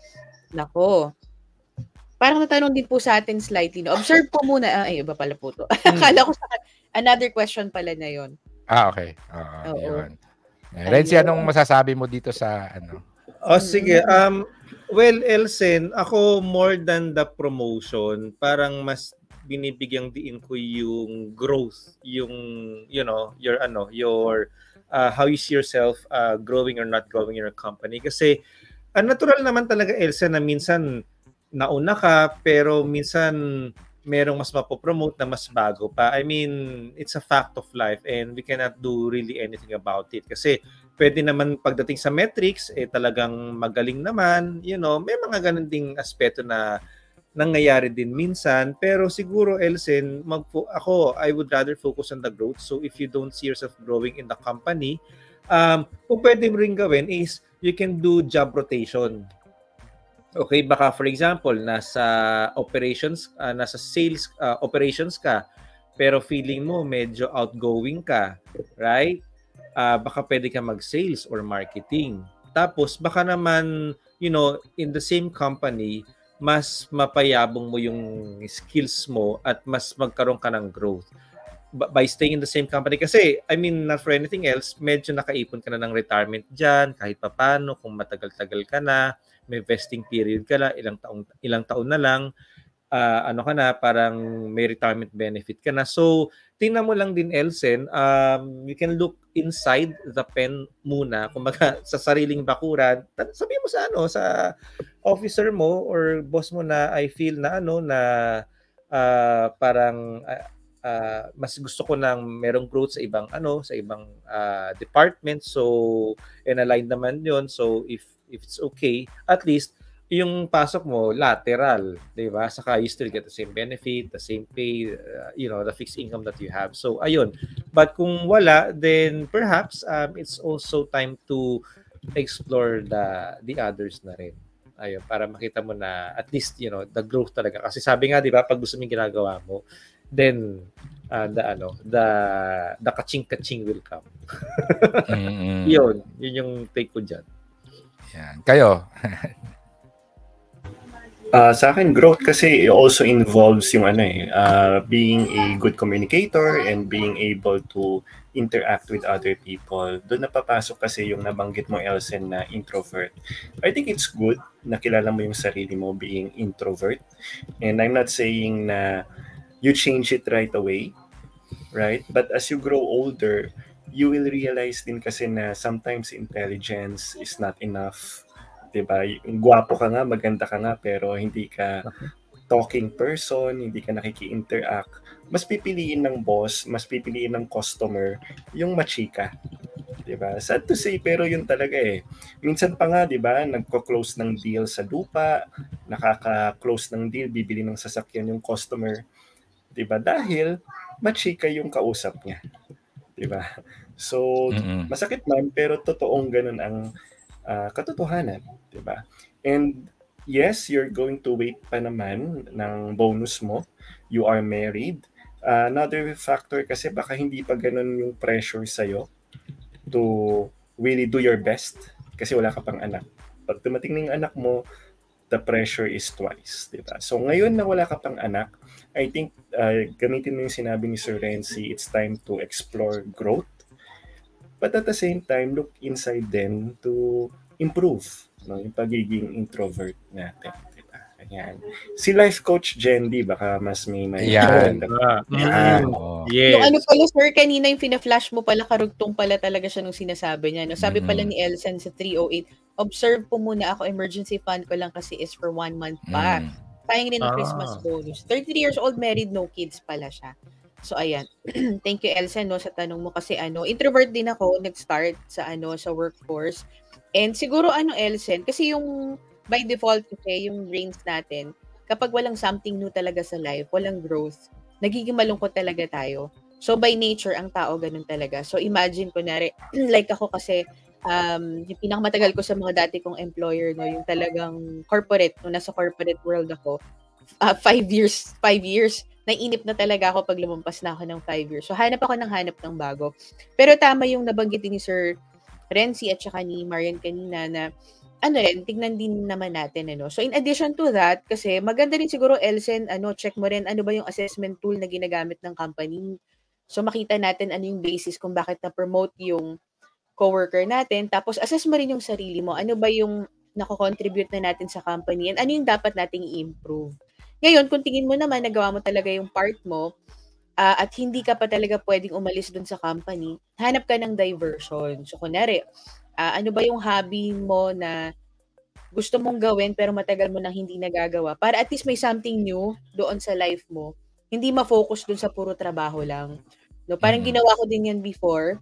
[SPEAKER 4] Nako. Parang natanong din po sa atin slightly. No? Observe po muna. Ah, ay, iba pala po to. Akala ko sa another question pala na yon.
[SPEAKER 1] Ah, okay. Uh, yun. Renzi, anong masasabi mo dito sa ano?
[SPEAKER 3] Oh, sige. Um, well, Elsen, ako more than the promotion, parang mas binibigyang diin ko yung growth, yung, you know, your, ano, your, uh, how you see yourself uh, growing or not growing in your company. Kasi, uh, natural naman talaga, Elsen, na minsan nauna ka, pero minsan merong mas mapopromote na mas bago pa. I mean, it's a fact of life and we cannot do really anything about it. Kasi, pwede naman pagdating sa metrics, eh talagang magaling naman, you know, may mga ganun ding aspeto na nangyayari din minsan, pero siguro, Elsen, mag ako, I would rather focus on the growth. So if you don't see yourself growing in the company, um, kung pwede mo rin gawin is you can do job rotation. Okay, baka for example, nasa operations, uh, nasa sales uh, operations ka, pero feeling mo medyo outgoing ka, right? Uh, baka pwede ka mag-sales or marketing. Tapos, baka naman, you know, in the same company, mas mapayabong mo yung skills mo at mas magkaroon ka ng growth by staying in the same company. Kasi, I mean, not for anything else, medyo nakaipon ka na ng retirement dyan, kahit papano, kung matagal-tagal ka na, may vesting period ka na, ilang taon, ilang taon na lang, uh, ano ka na, parang may retirement benefit ka na. So, tingnan mo lang din, Elsen, um, you can look inside the pen muna, kumbaga sa sariling bakuran, sabihin mo sa ano, sa officer mo or boss mo na I feel na ano na uh, parang uh, uh, mas gusto ko nang merong growth sa ibang ano, sa ibang uh, department. So, and aligned naman 'yon. So, if if it's okay, at least yung pasok mo lateral, 'di ba? Saka you still get the same benefit, the same pay, uh, you know, the fixed income that you have. So, ayun. But kung wala, then perhaps um, it's also time to explore the the others na rin. Ayun, para makita mo na at least, you know, the growth talaga. Kasi sabi nga, 'di ba, pag gusto mong ginagawa mo, then uh, the ano, the the kaching-kaching will come. Mm-hmm. 'Yun, 'yun yung take ko diyan.
[SPEAKER 1] Yan. Kayo.
[SPEAKER 2] Uh, sa akin, growth kasi also involves yung ano eh, uh, being a good communicator and being able to interact with other people. Doon napapasok kasi yung nabanggit mo, Elsen, na introvert. I think it's good na kilala mo yung sarili mo being introvert. And I'm not saying na you change it right away, right? But as you grow older, you will realize din kasi na sometimes intelligence is not enough. Diba? Gwapo ka nga, maganda ka nga, pero hindi ka talking person, hindi ka nakiki-interact. Mas pipiliin ng boss, mas pipiliin ng customer yung machika. Diba? Sad to say, pero yun talaga eh. Minsan pa nga, diba, nagko-close ng deal sa lupa, nakaka-close ng deal, bibili ng sasakyan yung customer. Diba? Dahil machika yung kausap niya. Diba? So, mm-hmm. masakit man, pero totoong ganun ang Uh, katotohanan, diba? And yes, you're going to wait pa naman ng bonus mo. You are married. Uh, another factor kasi baka hindi pa ganun yung pressure sa'yo to really do your best kasi wala ka pang anak. Pag dumating ng anak mo, the pressure is twice, diba? So ngayon na wala ka pang anak, I think uh, gamitin mo yung sinabi ni Sir Renzi, it's time to explore growth. But at the same time, look inside them to improve, no, yung pagiging introvert natin. Diba? Ayan. Si life coach Jendy, baka mas may may
[SPEAKER 1] Yan.
[SPEAKER 2] Ah,
[SPEAKER 4] yeah. Oh. Yes. Yung ano pala, sir, kanina yung fina-flash mo pala, karugtong pala talaga siya nung sinasabi niya. No? Sabi mm-hmm. pala ni Elsen sa three oh eight, observe po muna ako, emergency fund ko lang kasi is for one month pa. Mm. Sayang din ang ah. Christmas bonus. thirty-three years old, married, no kids pala siya. So ayan. Thank you Elsen no sa tanong mo kasi ano, introvert din ako nag-start sa ano sa workforce. And siguro ano Elsen, kasi yung by default kasi yung brains natin, kapag walang something new talaga sa life, walang growth, nagiging malungkot talaga tayo. So by nature ang tao ganun talaga. So imagine kunwari like ako kasi um yung pinakamatagal ko sa mga dati kong employer no, yung talagang corporate, nung nasa corporate world ako, uh, five years, five years naiinip na talaga ako pag lumampas na ako ng five years. So, hanap ako ng hanap ng bago. Pero tama yung nabanggit ni Sir Renzi at saka ni Marian kanina na ano rin, tignan din naman natin. Ano. So, in addition to that, kasi maganda rin siguro, Elsen, ano, check mo rin ano ba yung assessment tool na ginagamit ng company. So, makita natin ano yung basis kung bakit na-promote yung coworker natin. Tapos, assess mo rin yung sarili mo. Ano ba yung nako-contribute na natin sa company and ano yung dapat nating i-improve. Ngayon, kung tingin mo naman nagawa mo talaga yung part mo uh, at hindi ka pa talaga pwedeng umalis dun sa company, hanap ka ng diversion. So, kunwari, uh, ano ba yung hobby mo na gusto mong gawin pero matagal mo nang hindi nagagawa para at least may something new doon sa life mo. Hindi ma-focus dun sa puro trabaho lang. No, parang mm-hmm. ginawa ko din yan before.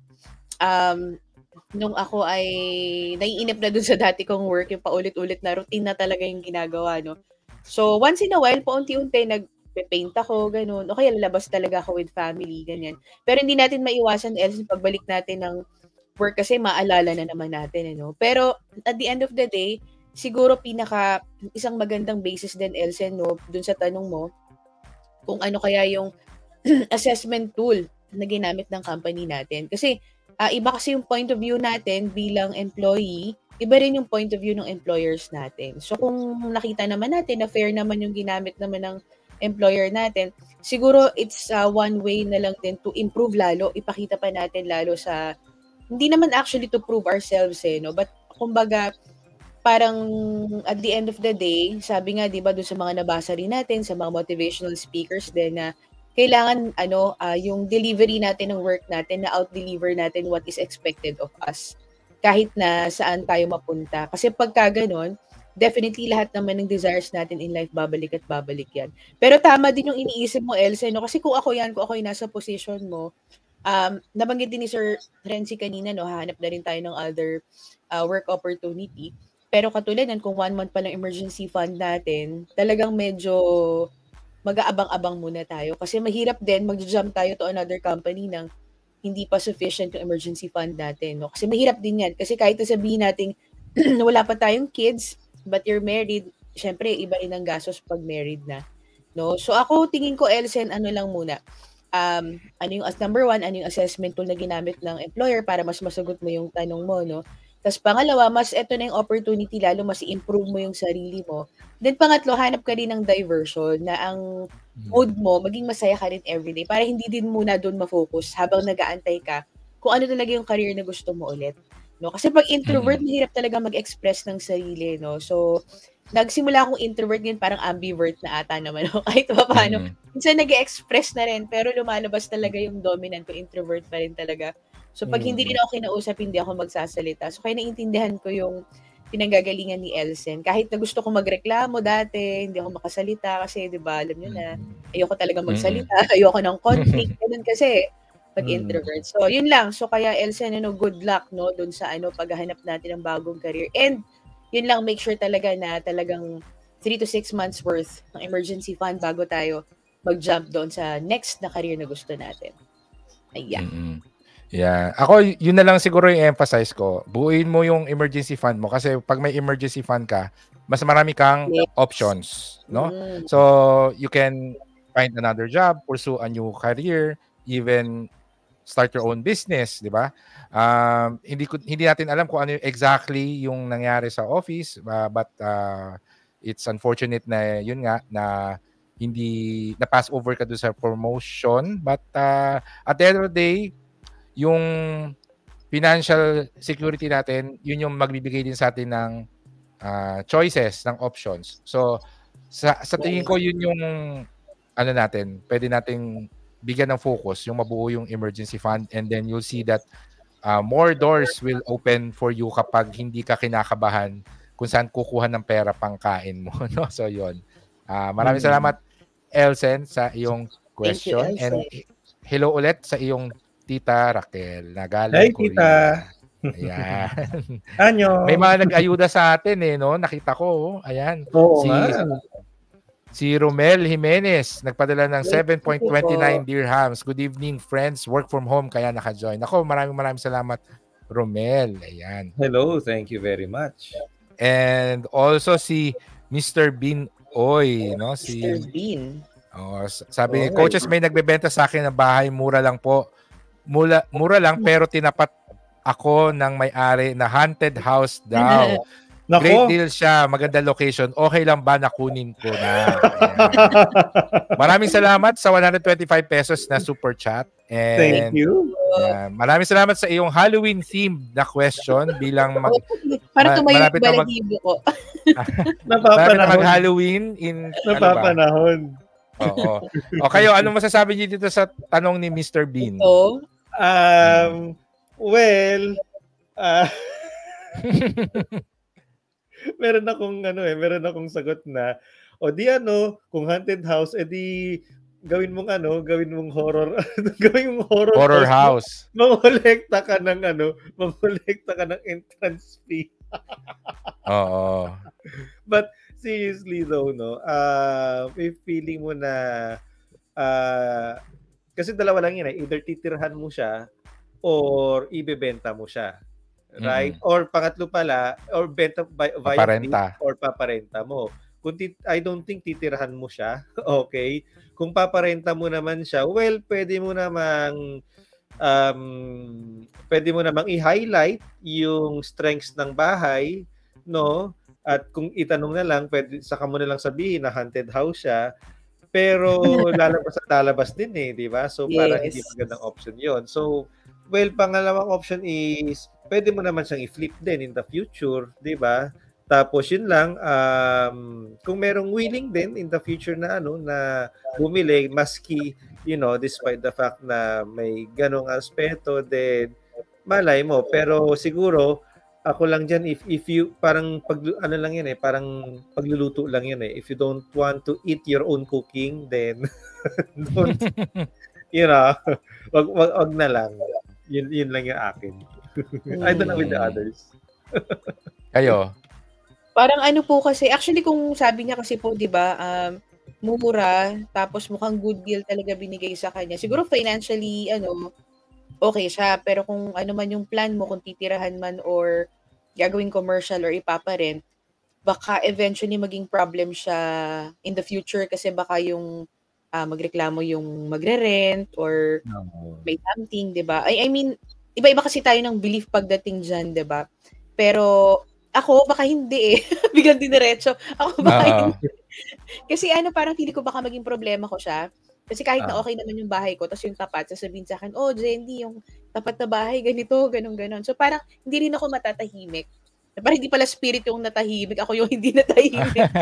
[SPEAKER 4] Um, nung ako ay naiinip na dun sa dati kong work, yung paulit-ulit na routine na talaga yung ginagawa, no? So, once in a while, paunti-unti, nag-paint ako, ganun. O kaya lalabas talaga ako with family, ganyan. Pero hindi natin maiwasan, else pagbalik natin ng work kasi maalala na naman natin, ano. Pero, at the end of the day, siguro pinaka, isang magandang basis din, Elsen, no, dun sa tanong mo, kung ano kaya yung assessment tool na ginamit ng company natin. Kasi, uh, iba kasi yung point of view natin bilang employee, iba rin yung point of view ng employers natin. So, kung nakita naman natin na fair naman yung ginamit naman ng employer natin, siguro it's uh, one way na lang din to improve lalo, ipakita pa natin lalo sa, hindi naman actually to prove ourselves eh, no? But, kumbaga, parang at the end of the day, sabi nga, di ba, doon sa mga nabasa rin natin, sa mga motivational speakers din na kailangan, ano, uh, yung delivery natin ng work natin, na out-deliver natin what is expected of us. Kahit na saan tayo mapunta. Kasi pagka ganon, definitely lahat naman ng desires natin in life, babalik at babalik yan. Pero tama din yung iniisip mo, Elsa, no? Kasi kung ako yan, kung ako yung nasa position mo, um, nabanggit din ni Sir Renzi kanina, no? Hahanap na rin tayo ng other uh, work opportunity. Pero katulad yan, kung one month pa lang emergency fund natin, talagang medyo mag-aabang-abang muna tayo. Kasi mahirap din, mag-jump tayo to another company ng hindi pa sufficient yung emergency fund natin. No? Kasi mahirap din yan. Kasi kahit sabihin natin, wala pa tayong kids, but you're married, syempre, iba rin ang gastos pag married na. No? So ako, tingin ko, Elsen, ano lang muna, um, ano yung, as number one, ano yung assessment tool na ginamit ng employer para mas masagot mo yung tanong mo, no? Tapos pangalawa, mas eto na yung opportunity, lalo mas i-improve mo yung sarili mo. Then pangatlo, hanap ka rin ng diversion na ang mood mo, maging masaya ka rin everyday para hindi din muna doon ma-focus habang nag-aantay ka kung ano talaga yung career na gusto mo ulit. No? Kasi pag introvert, mm-hmm. mahirap talaga mag-express ng sarili. No? So, nagsimula akong introvert ngayon, parang ambivert na ata naman. No? Kahit pa paano. Mm-hmm. Minsan nag-express na rin, pero lumalabas talaga yung dominant ko, introvert pa rin talaga. So, pag hindi rin ako kinausap, hindi ako magsasalita. So, kaya naintindihan ko yung pinanggagalingan ni Elsen. Kahit na gusto ko magreklamo dati, hindi ako makasalita kasi, di ba, alam nyo na, ayoko talaga magsalita, ayoko ng conflict, ganun kasi, pag introvert. So, yun lang. So, kaya Elsen, ano, good luck, no, dun sa, ano, paghahanap natin ng bagong career. And, yun lang, make sure talaga na talagang three to six months worth ng emergency fund bago tayo mag-jump doon sa next na career na gusto natin. Ayan.
[SPEAKER 1] Mm-hmm. Yeah. Ako, yun na lang siguro yung emphasize ko. Buuin mo yung emergency fund mo kasi pag may emergency fund ka, mas marami kang yes. options, no? Mm. So, you can find another job, pursue a new career, even start your own business, di ba? Um, hindi hindi natin alam kung ano exactly yung nangyari sa office, uh, but uh, it's unfortunate na yun nga na hindi na pass over ka doon sa promotion, but uh, at the end of the day, yung financial security natin, yun yung magbibigay din sa atin ng uh, choices, ng options. So, sa, sa tingin ko, yun yung ano natin, pwede nating bigyan ng focus, yung mabuo yung emergency fund, and then you'll see that uh, more doors will open for you kapag hindi ka kinakabahan kung saan kukuha ng pera pang kain mo. No? So, yun. Uh, maraming mm-hmm. salamat, Elsen, sa iyong question. You, and hello ulit sa iyong tita Raquel na galing
[SPEAKER 3] Hey,
[SPEAKER 1] Korea.
[SPEAKER 3] tita.
[SPEAKER 1] Ayan.
[SPEAKER 3] Anyo.
[SPEAKER 1] May mga nag-ayuda sa atin eh, no? Nakita ko. Ayan.
[SPEAKER 3] Oo
[SPEAKER 1] si,
[SPEAKER 3] nga.
[SPEAKER 1] si Romel Jimenez, nagpadala ng seven point two nine dirhams. Good evening, friends. Work from home, kaya naka-join. Ako, maraming maraming salamat, Romel. Ayan.
[SPEAKER 3] Hello, thank you very much.
[SPEAKER 1] And also si Mister Bean Oy, no? Si
[SPEAKER 4] Mister Bean.
[SPEAKER 1] Oh, sabi ni oh, coaches, may nagbebenta sa akin ng bahay, mura lang po. Mura, mura lang pero tinapat ako ng may-ari na haunted house daw. Great deal siya, maganda location. Okay lang ba na kunin ko na? Maraming salamat sa one hundred twenty-five pesos na super chat. And,
[SPEAKER 3] thank you.
[SPEAKER 1] Uh, maraming salamat sa iyong Halloween themed na question bilang mag
[SPEAKER 4] para tumayo yung balahibo ko.
[SPEAKER 1] Napapanahon. Mag-Halloween in
[SPEAKER 3] Napapanahon.
[SPEAKER 1] Ano Oo. O kayo, ano masasabi niyo dito sa tanong ni Mister Bean?
[SPEAKER 4] Ito?
[SPEAKER 3] Um, well, uh, meron akong ano eh, meron akong sagot na o di ano, kung haunted house, edi gawin mong ano, gawin mong horror, gawin mong horror,
[SPEAKER 1] horror house.
[SPEAKER 3] house. Mangolekta ka ng ano, mangolekta ka ng entrance fee.
[SPEAKER 1] Oo.
[SPEAKER 3] But seriously though, no, uh, if feeling mo na uh, kasi dalawa lang yun eh, either titirhan mo siya or ibebenta mo siya. Right? Mm. Or pangatlo pala, or benta by, via
[SPEAKER 1] paparenta.
[SPEAKER 3] or paparenta mo. Kung tit- I don't think titirhan mo siya, okay? Kung paparenta mo naman siya, well, pwede mo namang um, pwede mo namang i-highlight yung strengths ng bahay, no? At kung itanong na lang, pwede, saka mo na lang sabihin na haunted house siya, pero lalabas at lalabas din eh, di ba? So, para yes. Hindi magandang option yon. So, well, pangalawang option is, pwede mo naman siyang i-flip din in the future, di ba? Tapos yun lang, um, kung merong willing din in the future na ano, na bumili, maski, you know, despite the fact na may ganong aspeto, then malay mo. Pero siguro, ako lang dyan, if, if you, parang, pag, ano lang yan eh, parang pagluluto lang yan eh. If you don't want to eat your own cooking, then, don't, you know, wag, wag, wag na lang. Yun, yun lang yung akin. I don't know with the others.
[SPEAKER 1] Kayo?
[SPEAKER 4] Parang ano po kasi, actually kung sabi niya kasi po, di ba, um, mura, tapos mukhang good deal talaga binigay sa kanya. Siguro financially, ano, okay siya. Pero kung ano man yung plan mo, kung titirahan man or gagawing commercial or ipaparent, baka eventually maging problem siya in the future kasi baka yung uh, magreklamo yung magre-rent or no. May something, di ba? I, I mean, iba-iba kasi tayo ng belief pagdating dyan, di ba? Pero ako, baka hindi eh. Biglang diniretso. Ako baka uh-huh. hindi. Kasi ano, parang feeling ko baka maging problema ko siya. Kasi kahit uh-huh. na okay naman yung bahay ko, tapos yung tapat, sasabihin sa akin, oh, Jendy, yung tapat na bahay, ganito, ganun, ganun. So parang hindi rin ako matatahimik. Parang hindi pala spirit yung natahimik, ako yung hindi natahimik.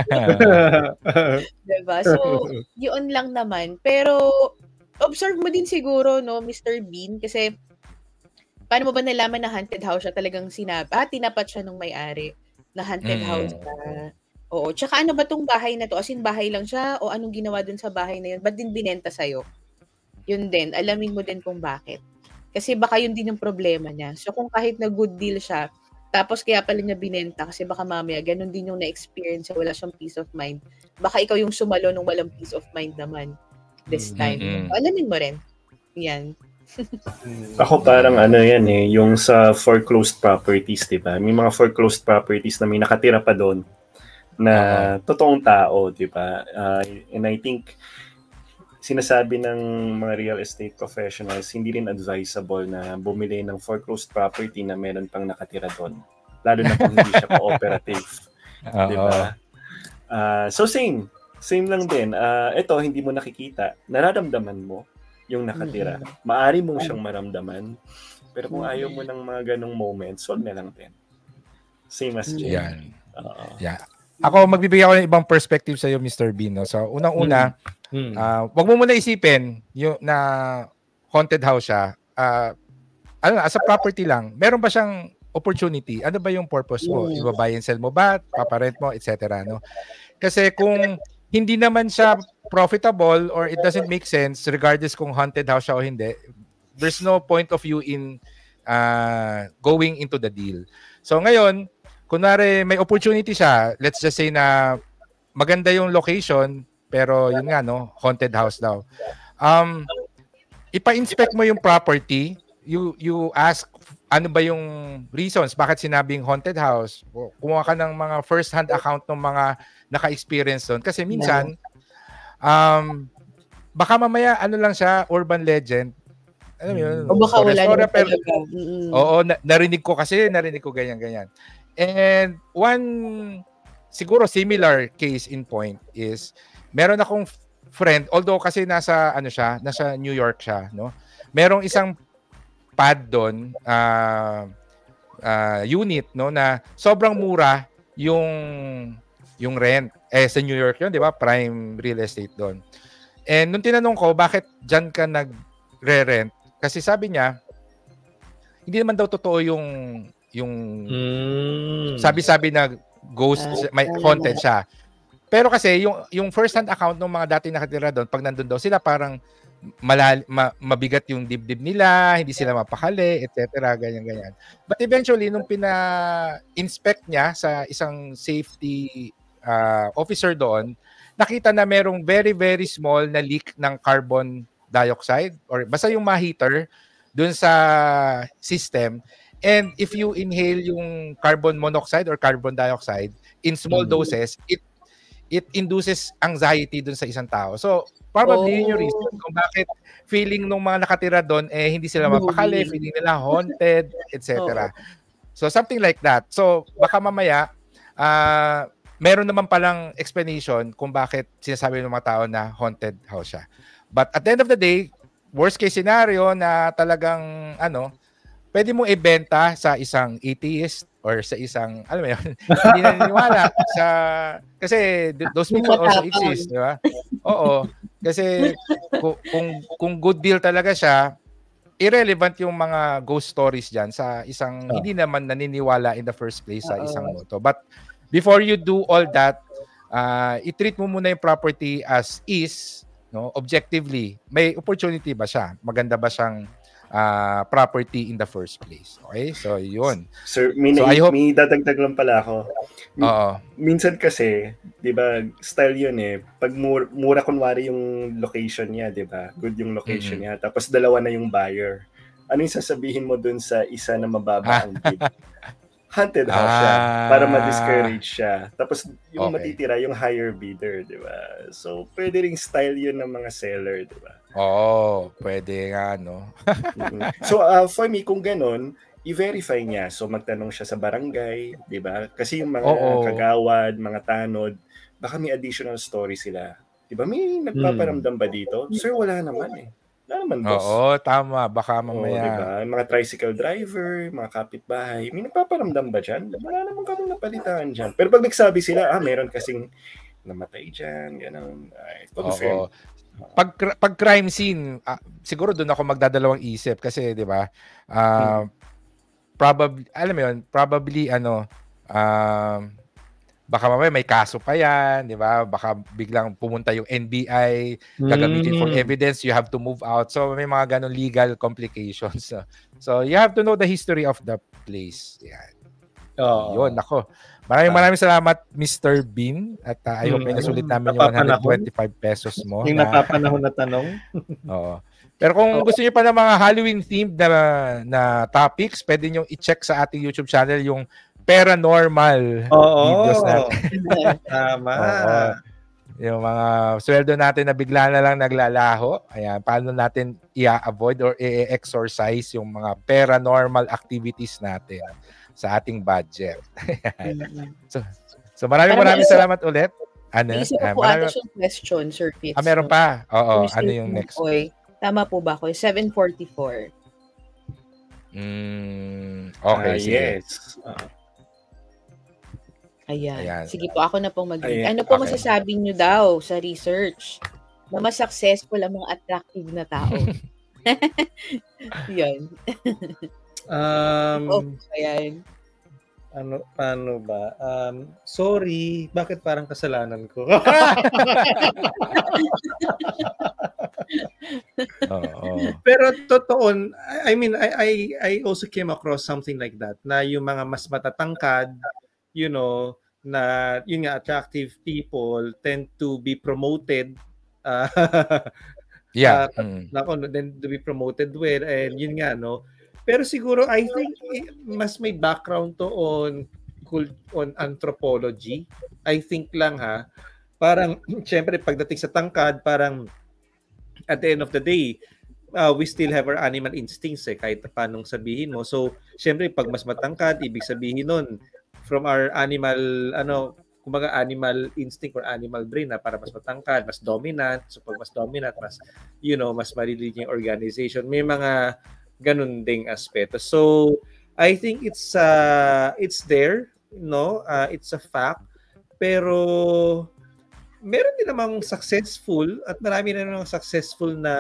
[SPEAKER 4] Diba? So, yun lang naman. Pero, observe mo din siguro, no, Mister Bean, kasi paano mo ba nalaman na haunted house siya? Talagang sinabi, ah, tinapat siya nung may-ari na haunted mm. house na, oo. Tsaka ano ba tong bahay na to? As in, bahay lang siya? O anong ginawa dun sa bahay na yun? Ba't din binenta sa'yo? Yun din, alamin mo din kung bakit. Kasi baka yun din yung problema niya. So kung kahit na good deal siya, tapos kaya pala niya binenta, kasi baka mamaya, ganun din yung na-experience, wala siyang peace of mind. Baka ikaw yung sumalo nung walang peace of mind naman this time. Mm-hmm. So, alamin mo rin. Yan.
[SPEAKER 2] Ako parang ano yan eh, yung sa foreclosed properties, di ba? May mga foreclosed properties na may nakatira pa doon na uh-huh. totoong tao, di ba? Uh, and I think sinasabi ng mga real estate professionals, hindi rin advisable na bumili ng foreclosed property na meron pang nakatira doon. Lalo na kung hindi siya cooperative. Uh-huh. Di ba? Uh, so same. Same lang din. Uh, ito, hindi mo nakikita. Nararamdaman mo yung nakatira. Mm-hmm. Maari mong siyang maramdaman. Pero kung ayaw mo ng mga ganong moments, solve na lang din. Same as Jay.
[SPEAKER 1] Yan. Uh, yeah. Ako, magbibigay ako ng ibang perspective sa iyo, Mister Bean. No? So, unang-una, mm-hmm. uh, wag mo muna isipin yung na haunted house siya. Uh, ano, as a property lang, meron ba siyang opportunity? Ano ba yung purpose mo? Mm-hmm. Iba buy and sell mo ba? Paparent mo? et cetera. No? Kasi kung hindi naman siya profitable or it doesn't make sense regardless kung haunted house siya o hindi. There's no point of view in uh, going into the deal. So ngayon, kunwari may opportunity siya, let's just say na maganda yung location, pero yun nga, no, haunted house daw. Um, ipa-inspect mo yung property, you you ask ano ba yung reasons bakit sinabing haunted house. Kumuha ka ng mga first-hand account ng mga naka-experience doon. Kasi minsan, um, baka mamaya ano lang siya, urban legend. Ano yun?
[SPEAKER 4] O baka
[SPEAKER 1] so,
[SPEAKER 4] wala
[SPEAKER 1] naman pero,
[SPEAKER 4] mm-hmm.
[SPEAKER 1] Oo, na, narinig ko kasi, narinig ko ganyan-ganyan. And one, siguro similar case in point is, meron akong friend, although kasi nasa, ano siya, nasa New York siya, no? Merong isang pad doon, uh, uh, unit, no, na sobrang mura yung yung rent. Eh, sa New York yun, di ba? Prime real estate doon. And nung tinanong ko, bakit dyan ka nag-re-rent? Kasi sabi niya, hindi naman daw totoo yung yung mm. sabi-sabi na ghost, may haunted siya. Pero kasi yung yung first-hand account ng mga dati nakatira doon, pag nandun daw sila, parang malal, ma, mabigat yung dibdib nila, hindi sila mapakali, et cetera, ganyan-ganyan. But eventually, nung pina-inspect niya sa isang safety uh, officer doon, nakita na merong very, very small na leak ng carbon dioxide or basta yung ma-heater doon sa system. And if you inhale yung carbon monoxide or carbon dioxide in small mm-hmm. doses, it it induces anxiety doon sa isang tao. So, probably oh. yun yung reason kung bakit feeling ng mga nakatira doon, eh, hindi sila mapakali, feeling nila haunted, et cetera. Oh. So, something like that. So, baka mamaya, uh, meron naman palang explanation kung bakit sinasabi ng mga tao na haunted house siya. But at the end of the day, worst case scenario na talagang, ano, pwede mong ibenta sa isang atheist or sa isang, alam mo yun, hindi naniniwala sa, kasi those people also exist, di ba? Oo. Kasi kung, kung, kung good deal talaga siya, irrelevant yung mga ghost stories dyan sa isang oh. hindi naman naniniwala in the first place sa isang moto. But before you do all that, uh, i-treat mo muna yung property as is, no? Objectively. May opportunity ba siya? Maganda ba siyang uh, property in the first place? Okay? So, yun.
[SPEAKER 2] Sir, may, so, na- hope... may dadagdag lang pala ako.
[SPEAKER 1] Oo.
[SPEAKER 2] Minsan kasi, di ba, style yun eh. Pag mura, mura kunwari yung location niya, di ba? Good yung location mm-hmm. niya. Tapos dalawa na yung buyer. Ano yung sasabihin mo dun sa isa na mababa ang bid? Haunted house ah. siya para ma-discourage siya. Tapos yung okay. matitira, yung higher bidder, di ba? So, pwede ring style yun ng mga seller, di ba?
[SPEAKER 1] Oo, oh, pwede nga, no?
[SPEAKER 2] mm-hmm. So, uh, for me, kung ganun, i-verify niya. So, magtanong siya sa barangay, di ba? Kasi yung mga oh, oh. kagawad, mga tanod, baka may additional story sila. Di ba? May nagpaparamdam ba dito? Sir, wala naman eh. Wala naman, boss.
[SPEAKER 1] Oo, tama. Baka mamaya.
[SPEAKER 2] Oo, diba? Mga tricycle driver, mga kapitbahay, may nagpaparamdam ba dyan? Wala naman kami napalitan dyan. Pero pag nagsabi sila, ah, meron kasing namatay dyan, gano'n. Ay,
[SPEAKER 1] oo. Pag, pag crime scene, ah, siguro doon ako magdadalawang isip kasi, di ba, uh, hmm. probably, alam mo yun, probably, ano, um, uh, baka mamaya may kaso pa yan, di ba? Baka biglang pumunta yung N B I, gagamitin mm. for evidence, you have to move out. So may mga ganong legal complications. So, so you have to know the history of the place. Yan. Oh. Yun, ako. Maraming maraming salamat, Mister Bean. At uh, I hope mm. may nasulit namin yung one hundred twenty-five pesos mo.
[SPEAKER 3] Yung na, napapanahon na tanong.
[SPEAKER 1] Oo. Pero kung oh. gusto niyo pa ng mga Halloween-themed na, na topics, pwede niyo i-check sa ating YouTube channel yung paranormal
[SPEAKER 3] Oo.
[SPEAKER 1] videos natin.
[SPEAKER 3] Tama.
[SPEAKER 1] Oo. Yung mga sweldo natin na bigla na lang naglalaho. Ayan, paano natin i-avoid or i-exorcise yung mga paranormal activities natin sa ating budget. so, so maraming Para maraming salamat ulit. Ano?
[SPEAKER 4] May isa pa po ata siyang question, Sir Fitz.
[SPEAKER 1] Ah, meron pa? Oo. Ano yung next?
[SPEAKER 4] Oy, tama po ba ako? seven forty-four.
[SPEAKER 1] Mm, okay, uh,
[SPEAKER 2] yes. Uh,
[SPEAKER 4] Ayan. Ayan. Sige po, ako na pong mag- Ayan. Ano po okay. masasabi nyo daw sa research na mas successful ang mga attractive na tao? Yan.
[SPEAKER 3] um,
[SPEAKER 4] oh, ayan.
[SPEAKER 3] Ano, paano ba? Um, sorry, bakit parang kasalanan ko?
[SPEAKER 1] Oo.
[SPEAKER 3] Pero totoo, I mean, I, I, I also came across something like that, na yung mga mas matatangkad, you know, na yun nga, attractive people tend to be promoted. Uh,
[SPEAKER 1] yeah.
[SPEAKER 3] Uh, mm. Nako, then to be promoted with, and yun nga, no? Pero siguro, I think, mas may background to on on anthropology. I think lang ha, parang, syempre, pagdating sa tangkad, parang, at the end of the day, uh, we still have our animal instincts eh, kahit paanong sabihin mo. So, syempre, pag mas matangkad, ibig sabihin nun, from our animal, ano, kumbaga animal instinct or animal brain na para mas matangkad, mas dominant. So pag mas dominant, mas, you know, mas marilig yung organization. May mga ganun ding aspeto. So I think it's uh, it's there, no? Uh, it's a fact. Pero meron din namang successful at marami na namang successful na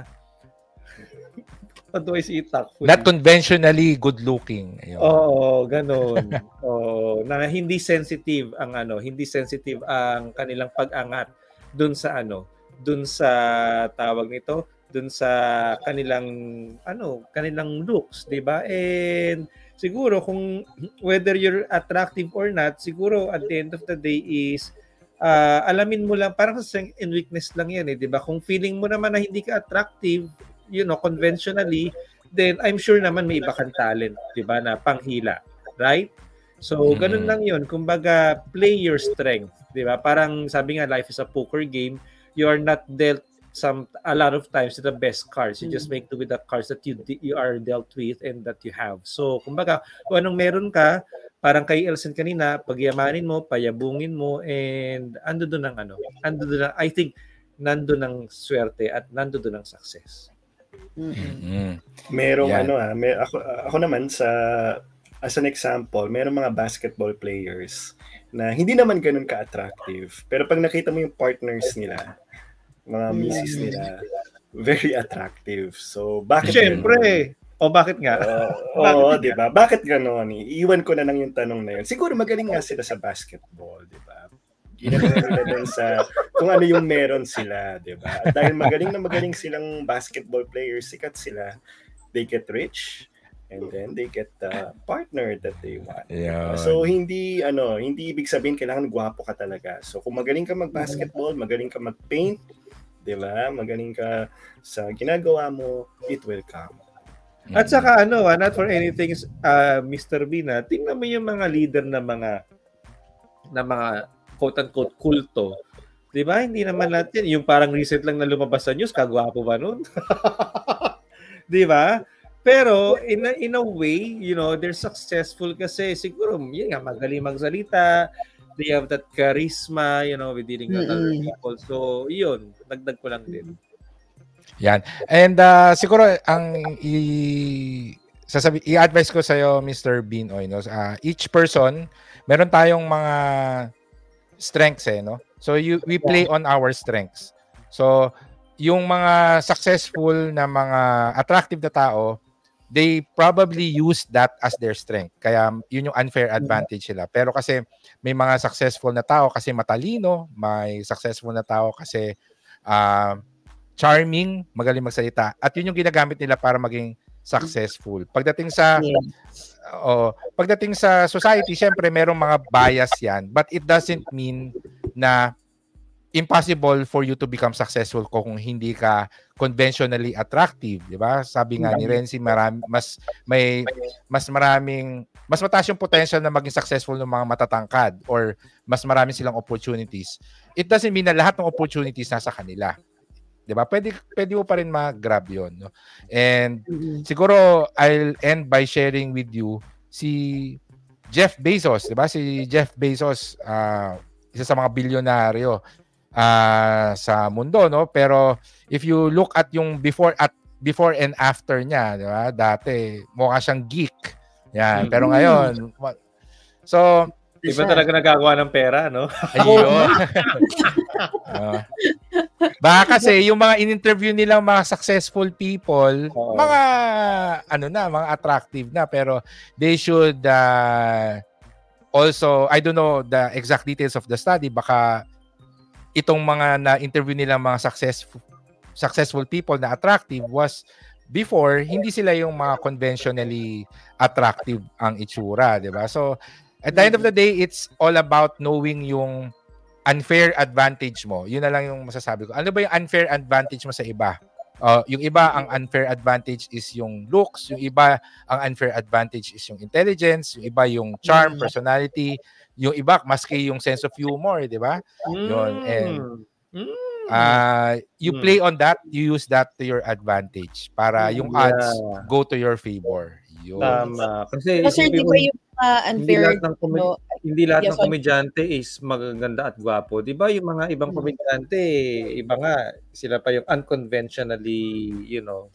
[SPEAKER 3] otherwise itak.
[SPEAKER 1] Not conventionally good looking. Ayun.
[SPEAKER 3] Oo, ganun. Oo, na hindi sensitive ang ano, hindi sensitive ang kanilang pag-angat dun sa ano, dun sa tawag nito, dun sa kanilang ano, kanilang looks, 'di ba? And siguro kung whether you're attractive or not, siguro at the end of the day is uh, alamin mo lang, parang sa strength and weakness lang 'yan eh, 'di ba? Kung feeling mo naman na hindi ka attractive, you know, conventionally, then I'm sure naman may iba kang talent, 'di ba, na panghila, right? So, ganun lang 'yun. Kumbaga, play your strength, 'di ba? Parang sabi nga, life is a poker game. You are not dealt some a lot of times with the best cards. You just make do with the cards that you you are dealt with and that you have. So, kumbaga, kung anong meron ka, parang kay Elsen kanina, pagyamanin mo, payabungin mo, and ando doon ang ano, ando doon ang, I think, nando ng swerte at nando doon ang success.
[SPEAKER 2] Mm-hmm. Merong yeah. ano ah, may, ako, ako naman sa as an example, merong mga basketball players na hindi naman ganun ka-attractive. Pero pag nakita mo yung partners nila, mga misis nila, very attractive. So, bakit
[SPEAKER 3] Siyempre. O bakit nga?
[SPEAKER 2] Oo, uh, 'di ba? Bakit gano'n? Iiwan ko na lang yung tanong na 'yon. Siguro magaling nga sila sa basketball, 'di ba? Ginagawa nila din sa kung ano yung meron sila, 'di ba? At dahil magaling na magaling silang basketball players, sikat sila, they get rich and then they get the partner that they want.
[SPEAKER 1] Yeah.
[SPEAKER 2] So hindi ano, hindi ibig sabihin kailangan gwapo ka talaga. So kung magaling ka mag-basketball, magaling ka mag-paint, 'di ba? Magaling ka sa ginagawa mo, it will come.
[SPEAKER 3] At saka ano, not for anything, uh, Mister Bean, ah, tingnan mo yung mga leader na mga na mga quote-unquote kulto. 'Di ba? Hindi naman natin yung parang recent lang na lumabas sa news, kagwapo ba nun? 'Di ba? Pero in a, in a way, you know, they're successful kasi siguro yun nga, magaling magsalita, they have that charisma, you know, with dealing with other people. So, yun, dagdag ko lang din.
[SPEAKER 1] Yan. And uh, siguro ang i sasabi i-advise ko sa iyo, Mister Bean Oy, no, uh, each person meron tayong mga strengths eh, no? So you we play on our strengths. So yung mga successful na mga attractive na tao, they probably use that as their strength. Kaya yun yung unfair advantage nila. Pero kasi may mga successful na tao kasi matalino, may successful na tao kasi uh, charming, magaling magsalita. At yun yung ginagamit nila para maging successful. Pagdating sa oh, pagdating sa society, syempre merong mga bias yan, but it doesn't mean na impossible for you to become successful kung hindi ka conventionally attractive, di ba? Sabi nga ni Renzi, marami, mas may mas maraming mas mataas yung potential na maging successful ng mga matatangkad or mas marami silang opportunities. It doesn't mean na lahat ng opportunities nasa kanila. 'Di ba? Pwede pwede mo pa rin ma-grab 'yon, no? And mm-hmm. siguro I'll end by sharing with you si Jeff Bezos, 'di ba? Si Jeff Bezos, uh, isa sa mga bilyonaryo uh, sa mundo, no? Pero if you look at yung before at before and after niya, 'di ba? Dati mukha siyang geek. Yan, mm-hmm. Pero ngayon so
[SPEAKER 3] iba talaga nagagawa ng pera, no?
[SPEAKER 1] Ayun. uh, baka kasi yung mga in-interview nilang mga successful people, oh. mga ano na, mga attractive na, pero they should uh, also, I don't know the exact details of the study, baka itong mga na-interview nilang mga successful successful people na attractive was before, hindi sila yung mga conventionally attractive ang itsura, di ba? So, at the end of the day, it's all about knowing yung unfair advantage mo. Yun na lang yung masasabi ko. Ano ba yung unfair advantage mo sa iba? Uh, yung iba, ang unfair advantage is yung looks. Yung iba, ang unfair advantage is yung intelligence. Yung iba, yung charm, personality. Yung iba, maski yung sense of humor, di ba? Yun. And uh, you play on that, you use that to your advantage para yung odds yeah. go to your favor. Yun.
[SPEAKER 3] Tama. Kasi,
[SPEAKER 4] Kasi di ba yung uh, unfair,
[SPEAKER 3] hindi lahat ng, komed- no, hindi lahat yes, ng komedyante is magaganda at gwapo. Di ba yung mga ibang komedyante, iba nga, sila pa yung unconventionally, you know.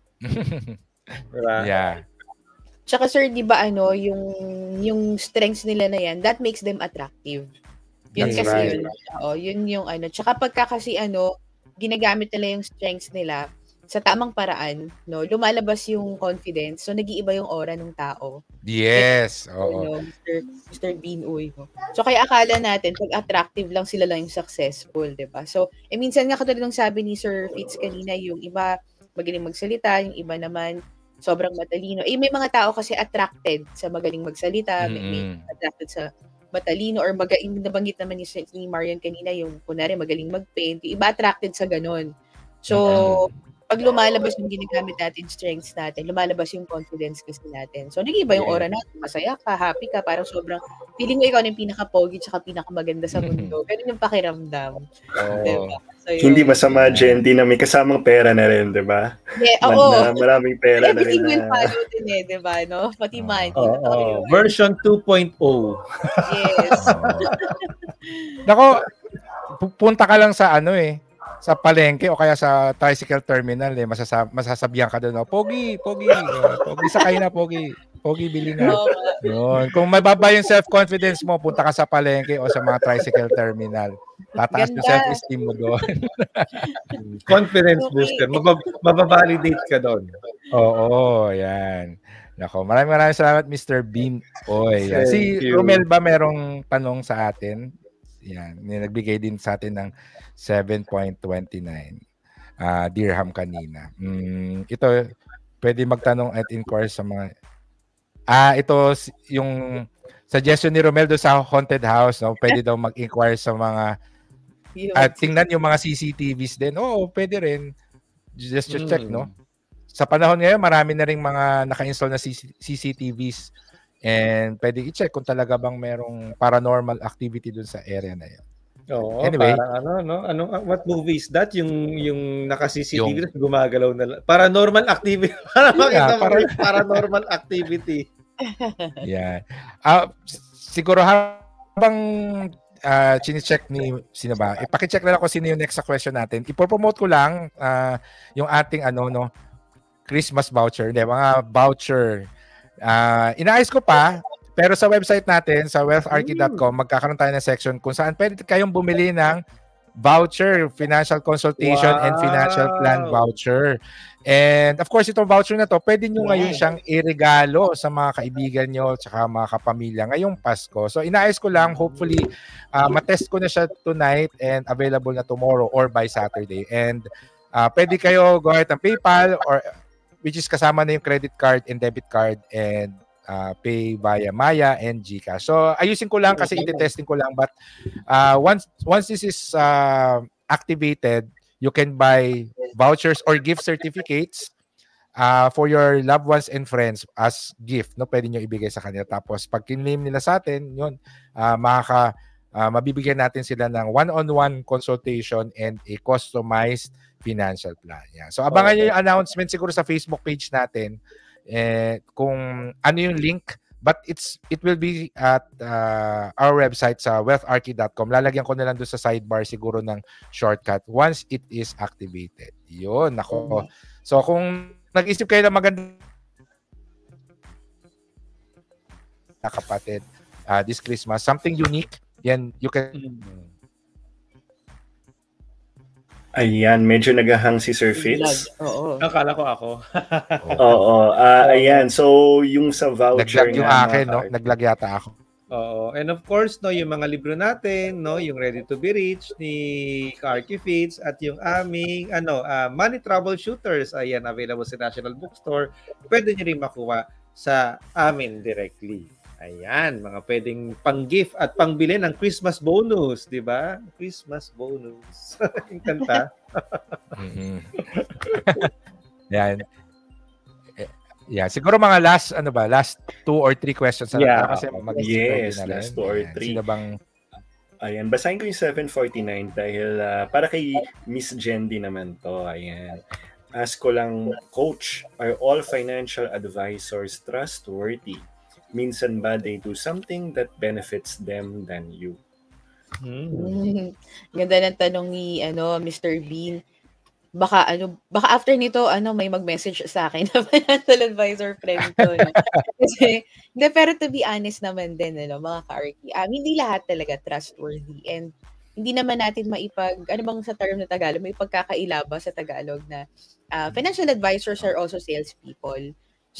[SPEAKER 3] Diba?
[SPEAKER 1] Yeah.
[SPEAKER 4] Tsaka sir, di ba ano, yung yung strengths nila na yan, that makes them attractive. Yun That's kasi right. yun. Oo, yun yung ano. Tsaka pagka kasi ano, ginagamit nila yung strengths nila sa tamang paraan, no, lumalabas yung confidence. So, nag-iiba yung aura ng tao.
[SPEAKER 1] Yes. Oo.
[SPEAKER 4] You know, Mister Mister Bean Uy. No? So, kaya akala natin, pag attractive lang sila lang yung successful, di ba? So, eh, minsan nga katulad ng sabi ni Sir Fitz kanina, yung iba magaling magsalita, yung iba naman sobrang matalino. Eh, may mga tao kasi attracted sa magaling magsalita, mm-hmm. may, may attracted sa matalino, or mag- nabanggit naman ni, ni Marian kanina, yung kunwari magaling mag-paint, yung iba attracted sa ganun. So, mm-hmm. pag lumalabas yung ginagamit natin, strengths natin, lumalabas yung confidence kasi natin. So, nag-iba yung aura natin. Masaya ka, happy ka, parang sobrang, feeling mo ikaw yung pinaka-pogi tsaka pinaka-maganda sa mundo. Ganun yung pakiramdam.
[SPEAKER 2] Oh. Diba? So, hindi masama, Jendy, na may kasamang pera na rin, di ba?
[SPEAKER 4] Yeah, oo.
[SPEAKER 2] Man, maraming pera na rin.
[SPEAKER 4] Everything will follow din eh, di ba? No? Pati money.
[SPEAKER 3] Oh, oh. Version two point oh.
[SPEAKER 4] Yes.
[SPEAKER 1] Nako, punta ka lang sa ano eh, sa palengke o kaya sa tricycle terminal eh, masasab- masasabihan ka doon, oh, pogi, pogi, uh, pogi, sakay na, pogi, pogi, bili na. Oh, yun. Kung mababa yung self-confidence mo, punta ka sa palengke o sa mga tricycle terminal. Tataas yung self-esteem mo doon.
[SPEAKER 3] Confidence booster. Mabab- mababalidate ka doon.
[SPEAKER 1] Oo, yan. Nako, maraming maraming salamat, Mister Bean. Oy, yan. Si Romel ba merong tanong sa atin? Yan, nagbigay din sa atin ng seven point two nine uh, dirham kanina. Mm, ito, pwede magtanong at inquire sa mga... Ah, ito yung suggestion ni Romel do sa haunted house. No? Pwede daw mag-inquire sa mga... At tingnan yung mga C C T Vs din. Oo, pwede rin. Just to mm. check, no? Sa panahon ngayon, marami na rin mga naka-install na C C T Vs. And pwede i-check kung talaga bang merong paranormal activity dun sa area na yun.
[SPEAKER 3] Oo, anyway, parang ano, no? Ano, what movie is that? Yung, yung naka-C C T V yung... gumagalaw na lang. Paranormal activity. Para makita yeah, para... mo paranormal activity.
[SPEAKER 1] Yeah. Uh, siguro habang uh, chine-check ni, sino ba? Ipaki-check na lang kung sino yung next sa question natin. Ipo-promote ko lang uh, yung ating ano, no, Christmas voucher. Hindi, mga voucher. Uh, inaayos ko pa, pero sa website natin, sa wealth archy dot com, magkakaroon tayo ng section kung saan pwede kayong bumili ng voucher, financial consultation wow. and financial plan voucher. And of course, itong voucher na to, pwede nyo ngayon siyang iregalo sa mga kaibigan nyo tsaka mga kapamilya ngayong Pasko. So inaayos ko lang, hopefully, uh, matest ko na siya tonight and available na tomorrow or by Saturday. And uh, pwede kayo gamit ng PayPal or which is kasama na yung credit card and debit card and uh, pay via Maya and GCash. So ayusin ko lang kasi iti-testing ko lang, but uh, once once this is uh, activated, you can buy vouchers or gift certificates uh, for your loved ones and friends as gift. No, pwede nyo ibigay sa kanila. Tapos pag kinlaim nila sa atin, yun, uh, makaka uh, mabibigyan natin sila ng one-on-one consultation and a customized financial plan. Yeah. So abangan nyo yung announcement siguro sa Facebook page natin eh, kung ano yung link, but it's it will be at uh, our website sa wealth archy dot com. Lalagyan ko na lang doon sa sidebar siguro ng shortcut once it is activated. Yun, nako. So kung nag-isip kayo na maganda na kapatid uh, this Christmas, something unique, yan you can
[SPEAKER 2] Ayan, medyo nagahang si Sir Fitz.
[SPEAKER 4] Oo.
[SPEAKER 3] Akala ko ako.
[SPEAKER 2] Oo. Uh, ayan, so yung sa voucher
[SPEAKER 1] naglag yung akin, no? Naglag yata ako.
[SPEAKER 3] Oo. And of course, no, yung mga libro natin, no, yung Ready to be Rich ni Arky Fitz at yung aming ano, uh, Money Troubleshooters, ayan, available sa National Bookstore. Pwede niyo rin makuha sa amin directly. Ayan, mga pwedeng pang-gift at pangbili ng Christmas bonus, di ba? Christmas bonus. Yung kanta.
[SPEAKER 1] mm-hmm. Yan. Yeah, siguro mga last ano ba, last two or three questions na
[SPEAKER 2] yeah,
[SPEAKER 1] kasi
[SPEAKER 2] mag-yes, na last two or Ayan. three.
[SPEAKER 1] Sino bang
[SPEAKER 2] Ayan, basahin ko yung seven forty-nine dahil uh, para kay Miss Jendy naman to. Ayan. Ask ko lang, Coach, are all financial advisors trustworthy? Minsan ba they do something that benefits them than you?
[SPEAKER 4] Hmm. Ganda ng tanong ni ano, Mister Bean. Baka ano, baka after nito ano may mag-message sa akin na financial advisor friend ko. No? Kasi hindi, pero to be honest naman din ano, mga ka-Arky, um, hindi lahat talaga trustworthy and hindi naman natin maipag ano bang sa term na Tagalog, may pagkakailaba sa Tagalog na uh, financial advisors are also salespeople.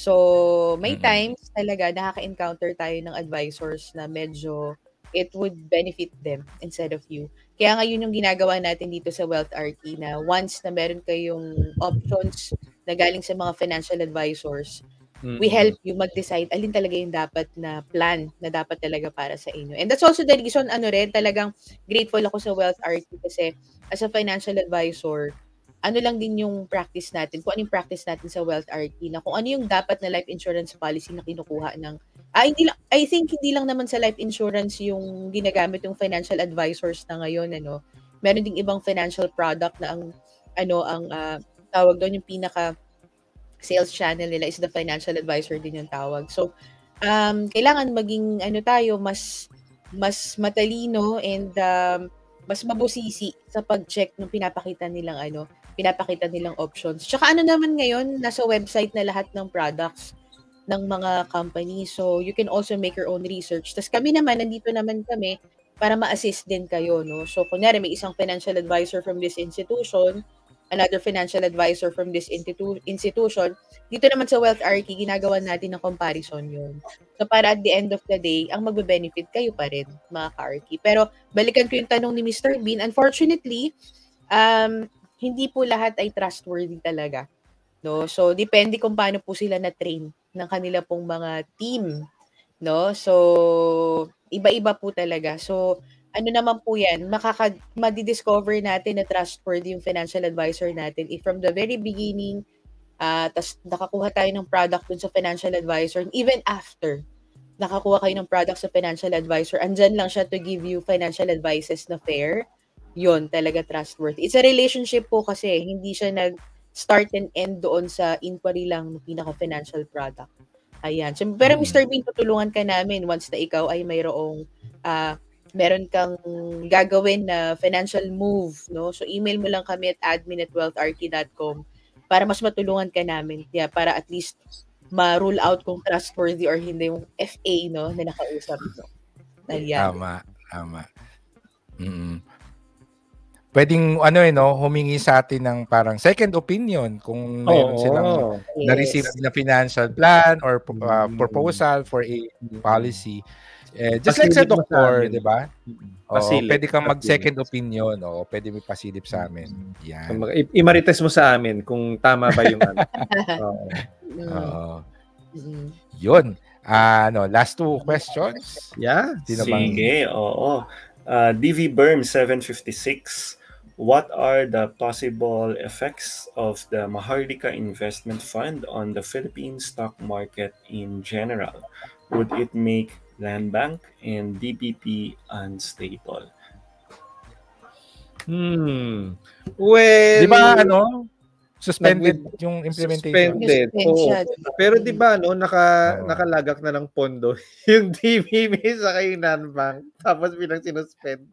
[SPEAKER 4] So may times talaga nakaka-encounter tayo ng advisors na medyo it would benefit them instead of you. Kaya nga yun yung ginagawa natin dito sa Wealth Arky na once na meron kayong options na galing sa mga financial advisors, mm-hmm. we help you mag-decide alin talaga yung dapat na plan na dapat talaga para sa inyo. And that's also the reason, ano rin, talagang grateful ako sa Wealth Arky kasi as a financial advisor, ano lang din yung practice natin, kung ano yung practice natin sa Wealth Arky, na kung ano yung dapat na life insurance policy na kinukuha ng, ah, hindi lang, I think hindi lang naman sa life insurance yung ginagamit yung financial advisors na ngayon, ano, meron ding ibang financial product na ang, ano, ang uh, tawag doon, yung pinaka sales channel nila is the financial advisor din yung tawag. So, um, kailangan maging, ano tayo, mas, mas matalino and um, mas mabusisi sa pag-check ng pinapakita nilang, ano, pinapakita nilang options. Tsaka ano naman ngayon, nasa website na lahat ng products ng mga company. So, you can also make your own research. Tapos kami naman, nandito naman kami para ma-assist din kayo, no? So, kunyari, may isang financial advisor from this institution, another financial advisor from this institu- institution. Dito naman sa Wealth Arky, ginagawa natin ng comparison yun. So, para at the end of the day, ang magbe-benefit kayo pa rin, mga ka-Arky. Pero, balikan ko yung tanong ni Mister Bean. Unfortunately, um, hindi po lahat ay trustworthy talaga. No? So, depende kung paano po sila na-train ng kanila pong mga team. No? So, iba-iba po talaga. So, ano naman po yan, makaka, madidiscover natin na trustworthy yung financial advisor natin if from the very beginning, uh, tas nakakuha tayo ng product dun sa financial advisor, even after nakakuha kayo ng product sa financial advisor, andyan lang siya to give you financial advices na fair, yun talaga trustworthy. It's a relationship po kasi, hindi siya nag-start and end doon sa inquiry lang ng pinaka-financial product. Ayan. So, pero Mister Bean, tutulungan ka namin once na ikaw ay mayroong uh, meron kang gagawin na financial move, no? So, email mo lang kami at admin at wealtharky dot com para mas matulungan ka namin. Yeah, para at least ma-rule out kung trustworthy or hindi yung F A, no, na nakausap. No? Ayan.
[SPEAKER 1] Tama, tama. Mm-hmm. Pwedeng ano eh no, humingi sa atin ng parang second opinion kung mayroon oh, silang yes. na-receive na financial plan or uh, proposal for a policy. Eh, just pasilip like sa doktor, di ba? Oo, pwede kang mag-second opinion. Oo, pwede may pasilip sa amin. Yan.
[SPEAKER 3] So, mag- i-marites mo sa amin kung tama ba yung ano. Oo.
[SPEAKER 1] Oo. Yun. Uh, ano, last two questions.
[SPEAKER 3] Yeah.
[SPEAKER 2] Sino bang... Sige, oo. Uh, D V Berm seven fifty-six. What are the possible effects of the Maharlika Investment Fund on the Philippine stock market in general? Would it make Land Bank and D B P unstable?
[SPEAKER 3] Hmm. Well,
[SPEAKER 1] di ba ano? Suspended nag- yung implementation.
[SPEAKER 3] Suspended. Oh. Pero di ba no, naka oh. nakalagak na ng pondo yung D B P sa kay Land Bank tapos bilang sinuspend.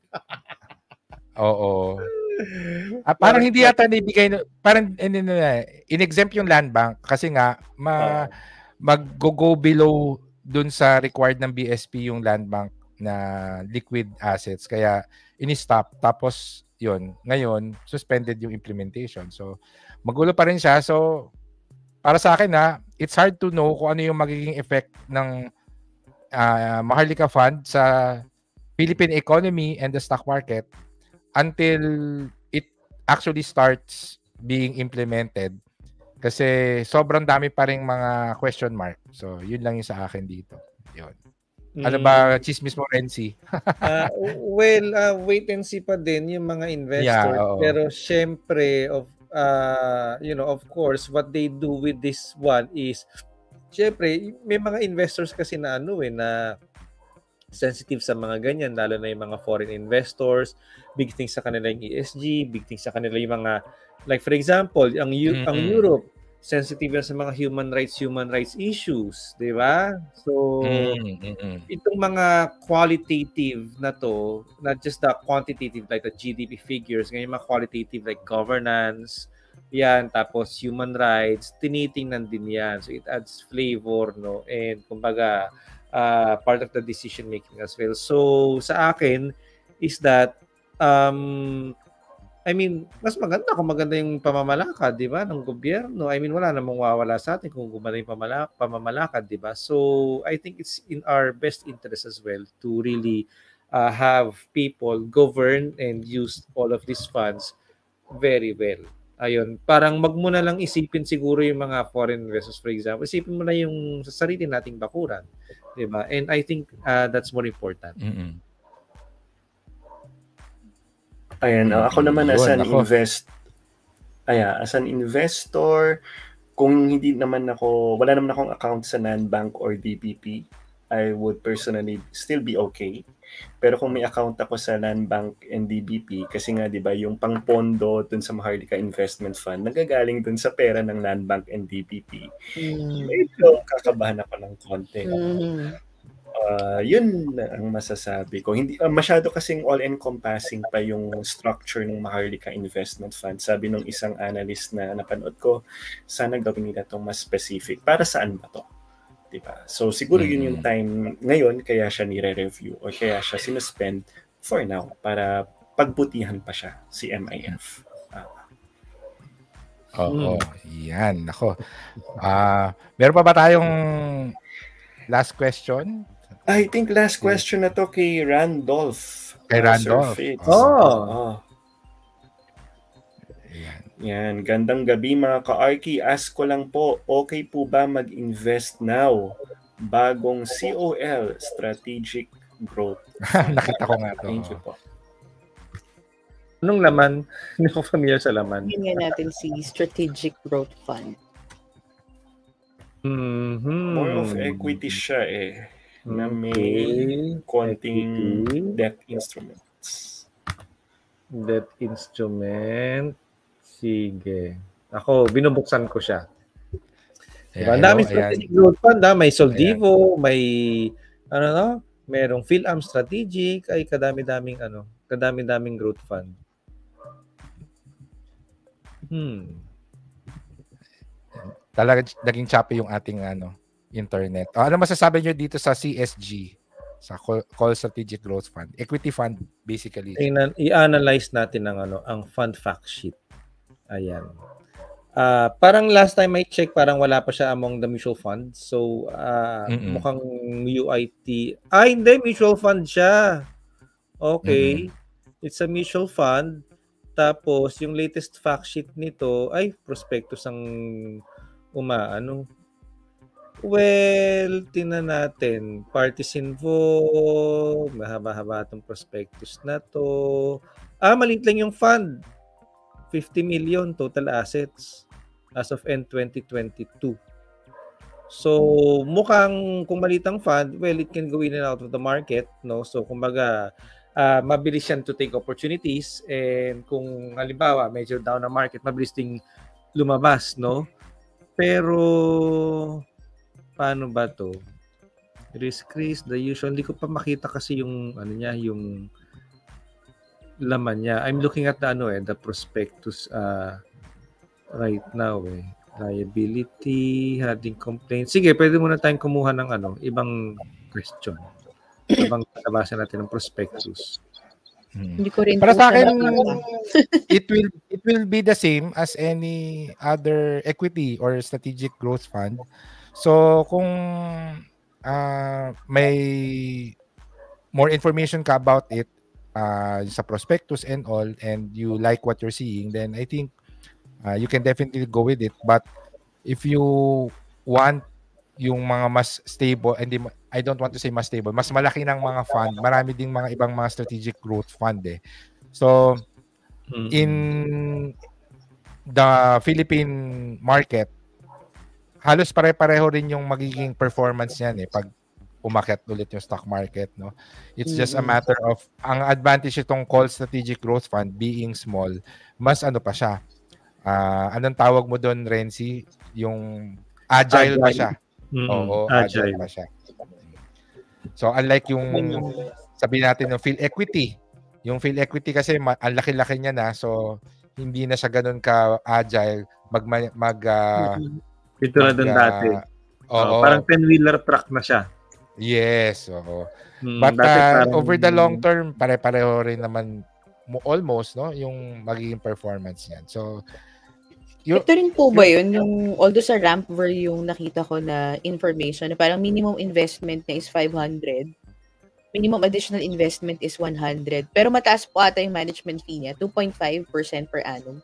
[SPEAKER 1] Oo. Ah, parang hindi yata nibigay, parang in-exempt yung Land Bank kasi nga ma, mag-go below dun sa required ng B S P yung Land Bank na liquid assets. Kaya in-stop. Tapos yun, ngayon, suspended yung implementation. So, magulo pa rin siya. So, para sa akin na, it's hard to know kung ano yung magiging effect ng uh, Maharlika Fund sa Philippine economy and the stock market until it actually starts being implemented. Kasi sobrang dami pa ring mga question mark. So, yun lang yung sa akin dito. Yun. Ano ba, mm. chismis mo, Renzi?
[SPEAKER 3] uh, well, uh, wait and see pa din yung mga investors. Yeah, pero syempre, of, uh, you know, of course, what they do with this one is, syempre, may mga investors kasi na ano eh, na sensitive sa mga ganyan, lalo na yung mga foreign investors, big things sa kanila yung E S G, big things sa kanila yung mga, like for example, ang, U- mm-hmm. ang Europe, sensitive yan sa mga human rights, human rights issues, di ba? So, mm-hmm. itong mga qualitative na to, not just the quantitative like the G D P figures, ngayon mga qualitative like governance, yan, tapos human rights, tinitingnan din yan. So, it adds flavor, no? And, kumbaga, uh, part of the decision making as well. So, sa akin, is that, um, I mean, mas maganda kung maganda yung pamamalakad, di ba, ng gobyerno. I mean, wala namang mawawala sa atin kung gumanda yung pamala- pamamalakad, di ba? So, I think it's in our best interest as well to really uh, have people govern and use all of these funds very well. Ayun, parang magmuna lang isipin siguro yung mga foreign investors, for example. Isipin mo na yung sa sarili nating bakuran, di ba? And I think uh, that's more important.
[SPEAKER 1] Mm-hmm.
[SPEAKER 2] Ayan, uh, ako naman as an ako. invest Ayan, as an investor, kung hindi naman ako, wala naman akong account sa non-bank or D P P, I would personally still be okay. Pero kung may account ako sa non-bank and D B P, kasi nga 'di ba, yung pangpondo dun sa Maharlika Investment Fund, nagagaling dun sa pera ng non-bank and D B P. Mm. Medyo kakabahan ako ng konti. Mm. Uh, yun ang masasabi ko. Hindi uh, masyado kasing all-encompassing pa yung structure ng Maharlika Investment Fund. Sabi ng isang analyst na napanood ko, sana gawin nila itong mas specific. Para saan ba to? Diba? So siguro yun yung time ngayon kaya siya nire-review o kaya siya sinuspend for now para pagbutihan pa siya si M I F. Uh,
[SPEAKER 1] Oo, hmm. yan. Ako. Uh, meron pa ba tayong last question?
[SPEAKER 2] I think last question na to kay Randolph.
[SPEAKER 1] Kay Randolph.
[SPEAKER 2] Uh, oh. oh. Yan. Yan. Gandang gabi mga ka-Arky. Ask ko lang po, okay po ba mag-invest now? Bagong C O L, Strategic Growth.
[SPEAKER 1] Nakita ko nga to.
[SPEAKER 2] Thank you po.
[SPEAKER 3] Anong laman? Hindi ko familiar sa laman.
[SPEAKER 4] Hindi natin si Strategic Growth Fund.
[SPEAKER 3] Mm-hmm.
[SPEAKER 2] More of equity siya eh. Na may konting debt instruments.
[SPEAKER 3] Debt instrument. Sige. Ako, binubuksan ko siya. Diba? Ang daming strategic growth fund, ha? May Soldivo, ayan. May ano no? Merong PhilAm Strategic, ay kadami-daming ano, kadami-daming growth fund. Hmm.
[SPEAKER 1] Talaga naging choppy yung ating ano internet. Oh, ano masasabi niyo dito sa C S G, sa Call Strategic Growth Fund, equity fund basically?
[SPEAKER 3] I-analyze natin ang ano, ang fund fact sheet. Ayan. Uh, parang last time I check, parang wala pa siya among the mutual funds. So uh, mukhang U I T. Ah, hindi, mutual fund siya. Okay. Mm-hmm. It's a mutual fund. Tapos yung latest fact sheet nito ay prospectus ang umaano. Well, tingnan natin. Parties involved, mahaba-haba itong prospectus na to. Ah, maliit lang yung fund. fifty million total assets as of end twenty twenty-two. So, mukhang kung maliit ang fund, well, it can go in and out of the market, no? So, kumbaga, uh, mabilis yan to take opportunities, and kung halimbawa, medyo down na market, mabilis ding lumabas, no? Pero paano ba to? Risk risk, the usual. Hindi ko pa makita kasi yung ano niya, yung laman niya. I'm looking at the ano eh, the prospectus uh, right now eh. Liability, having complaints. Sige, pwede muna tayong kumuha ng ano, ibang question. Ibang nabasa natin ng prospectus.
[SPEAKER 1] Hmm. Para sa akin, it will it will be the same as any other equity or strategic growth fund. So kung uh, may more information ka about it uh, sa prospectus and all, and you like what you're seeing, then I think uh, you can definitely go with it. But if you want yung mga mas stable, and I don't want to say mas stable, mas malaki ng mga fund, marami ding mga ibang mga strategic growth fund eh. So, mm-hmm. in the Philippine market, halos pare-pareho rin yung magiging performance niyan eh pag umakyat ulit yung stock market, no? It's just a matter of, ang advantage itong call strategic growth fund being small, mas ano pa siya, uh, anong tawag mo doon, Renzi? Yung agile, agile. pa siya. Mm-hmm. Oo, agile. agile pa siya. So unlike yung sabi natin ng Phil Equity, yung Phil Equity kasi ang laki-laki niya na, so hindi na siya ganoon ka agile mag mag uh,
[SPEAKER 3] ito na doon dati.
[SPEAKER 1] Oo,
[SPEAKER 3] uh, parang ten-wheeler truck na siya.
[SPEAKER 1] Yes, oo. Hmm, But uh, parang, over the long term, pare-pareho rin naman almost, no, yung magiging performance niyan. So
[SPEAKER 4] Yung, ito rin po ba yun? Yung, although sa Rampver yung nakita ko na information, na parang minimum investment na is five hundred, minimum additional investment is one hundred, pero mataas po ata yung management fee niya, two point five percent per annum.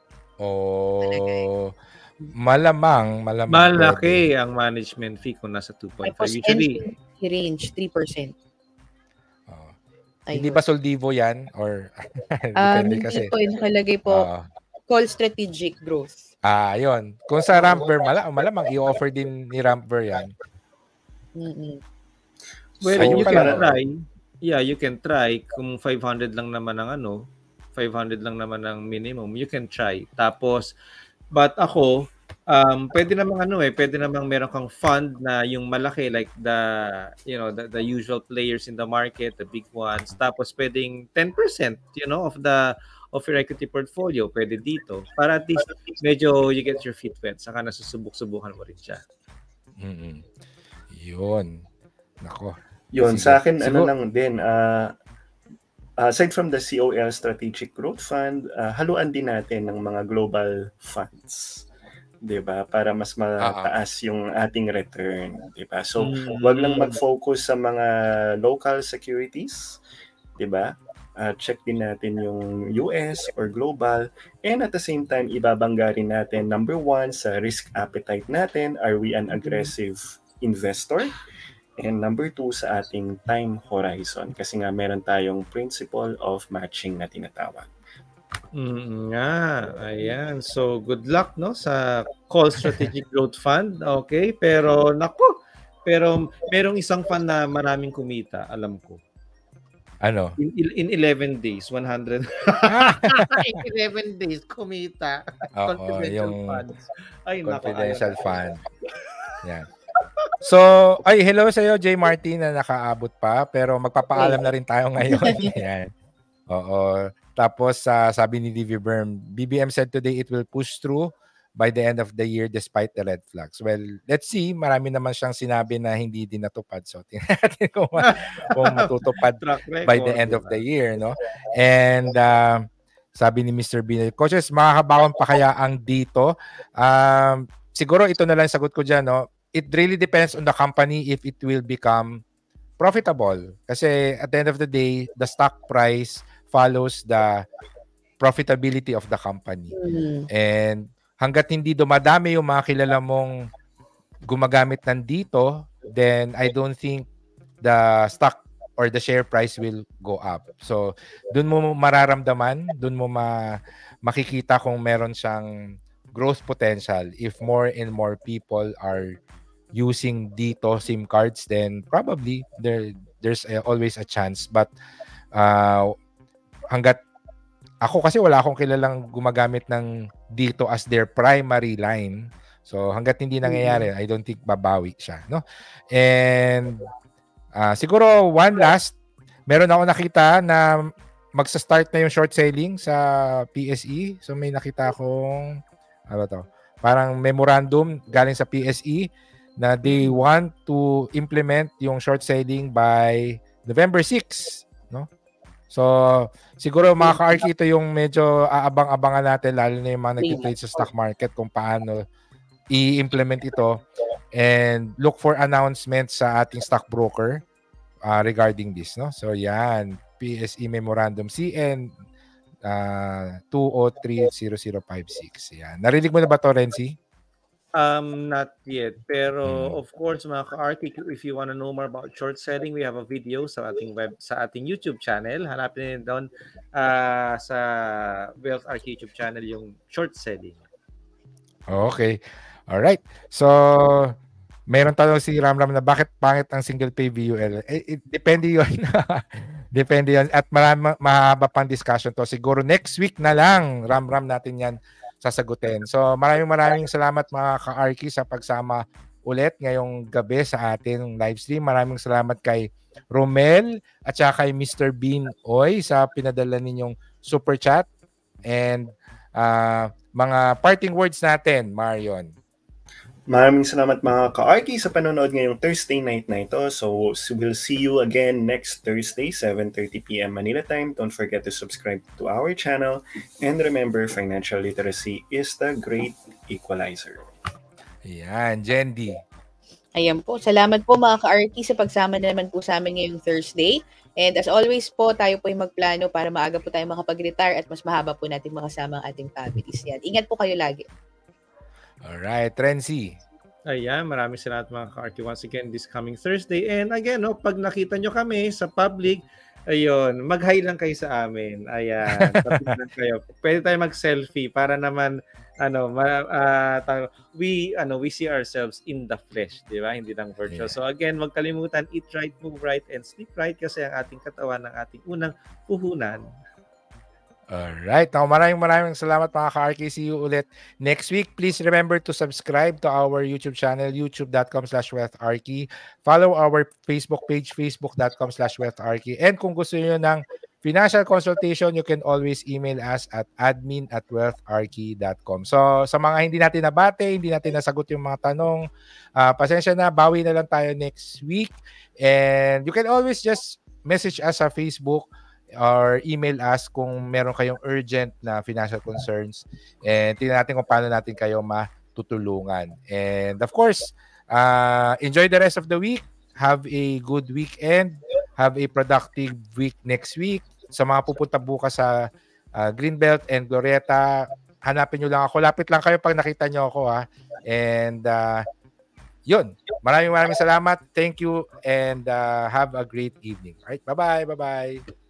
[SPEAKER 1] Oh, malamang, malamang.
[SPEAKER 3] Malaki pwede ang management fee kung nasa two point five. Usually,
[SPEAKER 4] range, three percent.
[SPEAKER 1] Oh. Hindi ba soldivo yan? Or,
[SPEAKER 4] uh, hindi kasi po, nakalagay po, uh, call strategic growth.
[SPEAKER 1] Ah, yun. Kung sa Rampver, mala malamang i-offer din ni Rampver yan.
[SPEAKER 4] Mm-hmm.
[SPEAKER 3] Well, so, you can try. Yeah, you can try. Kung five hundred lang naman ang ano, five hundred lang naman ang minimum, you can try. Tapos, but ako, um, pwede namang ano eh, pwede namang meron kang fund na yung malaki, like the, you know, the, the usual players in the market, the big ones. Tapos, pwedeng ten percent, you know, of the of your equity portfolio, pwede dito. Para at least medyo you get your feet wet, saka nasusubok-subukan mo rin siya.
[SPEAKER 1] Mm-hmm. Yun. Nako.
[SPEAKER 2] Yun, sige. Sa akin, Sigo. ano lang din, uh, aside from the C O L Strategic Growth Fund, uh, haluan din natin ng mga global funds. Diba? Para mas mataas uh-huh. yung ating return. Diba? So, mm-hmm. wag lang mag-focus sa mga local securities. Diba? Uh, check din natin yung U S or global, and at the same time ibabangga rin natin, number one, sa risk appetite natin, are we an aggressive investor, and number two, sa ating time horizon, kasi nga meron tayong principle of matching na tinatawag.
[SPEAKER 3] Mm, nga, ayan. So good luck no sa Call Strategic Growth Fund. Okay, pero nako, pero merong isang fund na maraming kumita, alam ko.
[SPEAKER 1] Ano?
[SPEAKER 3] In, in eleven days, one hundred. In eleven days, kumita.
[SPEAKER 1] Oo,
[SPEAKER 3] confidential
[SPEAKER 1] yung
[SPEAKER 3] funds. Ay,
[SPEAKER 1] confidential nako, fund. Yan. So, ay, hello sa iyo, J. Martin, na nakaabot pa. Pero magpapaalam na rin tayo ngayon. Yan. Oo. Tapos, uh, sabi ni D V Berm, B B M said today it will push through by the end of the year despite the red flags. Well, let's see. Marami naman siyang sinabi na hindi din natupad. So, tingnan natin kung, kung matutupad by the end of the year, no? And uh, sabi ni Mister Binel, coaches, makakabaon pa kaya ang dito? Um, siguro ito na lang sagot ko dyan, no? It really depends on the company if it will become profitable. Kasi at the end of the day, the stock price follows the profitability of the company. Mm-hmm. And hanggat hindi dumadami yung mga kilala mong gumagamit nandito, then I don't think the stock or the share price will go up. So, dun mo mararamdaman, dun mo ma makikita kung meron siyang growth potential. If more and more people are using dito SIM cards, then probably there there's a, always a chance. But uh, hanggat ako kasi wala akong kilalang gumagamit ng dito as their primary line. So hangga't hindi nangyayari, I don't think babawi siya, no? And uh, siguro one last, meron ako nakita na magsa-start na yung short selling sa P S E. So may nakita akong ano to? Parang memorandum galing sa P S E na they want to implement yung short selling by November sixth, no? So, siguro mga ka-Arky, ito yung medyo aabang-abangan natin, lalo na yung mga nag-trade sa stock market kung paano i-implement ito. and look for announcements sa ating stockbroker uh, regarding this, no? So yan, P S E Memorandum C N uh, two zero three zero zero five six. Yan. Narinig mo na ba to, Renzi?
[SPEAKER 3] Um, not yet. Pero hmm. of course, mga ka-R K, if you want to know more about short selling, we have a video sa ating web, sa ating YouTube channel. Hanapin niyo doon uh, sa Wealth R K YouTube channel yung short selling.
[SPEAKER 1] Okay. All right. So, mayroon tanong si Ramram na bakit pangit ang single pay V U L? Eh, it, depende yun. Depende yun. At marami, mahaba pang discussion to. Siguro next week na lang, Ramram natin yan sasagutin. So maraming maraming salamat mga ka-R K sa pagsama ulit ngayong gabi sa ating live stream. Maraming salamat kay Romel at saka kay Mister Bean Oy sa pinadala ninyong super chat and uh, mga parting words natin, Marion.
[SPEAKER 2] Maraming salamat mga ka-R K sa panonood ngayong Thursday night na ito. So we'll see you again next Thursday, seven thirty p m Manila time. Don't forget to subscribe to our channel. And remember, financial literacy is the great equalizer.
[SPEAKER 1] Ayan, Jendy.
[SPEAKER 4] Ayan po. Salamat po mga ka-R K sa pagsama na naman po sa amin ngayong Thursday. And as always po, tayo po ay magplano para maaga po tayo makapag-retire at mas mahaba po natin makasama ang ating families. Yan. Ingat po kayo lagi.
[SPEAKER 1] Alright, Renzi.
[SPEAKER 3] Ayan, maraming salamat mga ka-R K once again this coming Thursday. And again, no, pag nakita nyo kami sa public, ayun, mag-hi lang kayo sa amin. Ayan, tapos lang kayo. Pwede tayo mag-selfie para naman, ano, ma, uh, tayo, we, ano, we see ourselves in the flesh, di ba? Hindi lang virtual. Yeah. So again, wag kalimutan, eat right, move right, and sleep right kasi ang ating katawan ng ating unang puhunan.
[SPEAKER 1] Alright. Now, maraming maraming salamat mga ka-R K. See you ulit next week. Please remember to subscribe to our YouTube channel, youtube.com slash wealthrk. Follow our Facebook page, facebook.com slash wealthrk. And kung gusto niyo ng financial consultation, you can always email us at admin at wealthrk dot com. So, sa mga hindi natin nabate, hindi natin nasagot yung mga tanong, uh, pasensya na, bawi na lang tayo next week. And you can always just message us sa Facebook or email us kung meron kayong urgent na financial concerns and tingnan natin kung paano natin kayo matutulungan. And of course, uh, enjoy the rest of the week. Have a good weekend. Have a productive week next week. Sa mga pupunta bukas sa uh, Greenbelt and Glorieta, hanapin nyo lang ako. Lapit lang kayo pag nakita nyo ako. Ha? And uh, yun. Maraming maraming salamat. Thank you and uh, have a great evening. All right? Bye-bye. Bye-bye.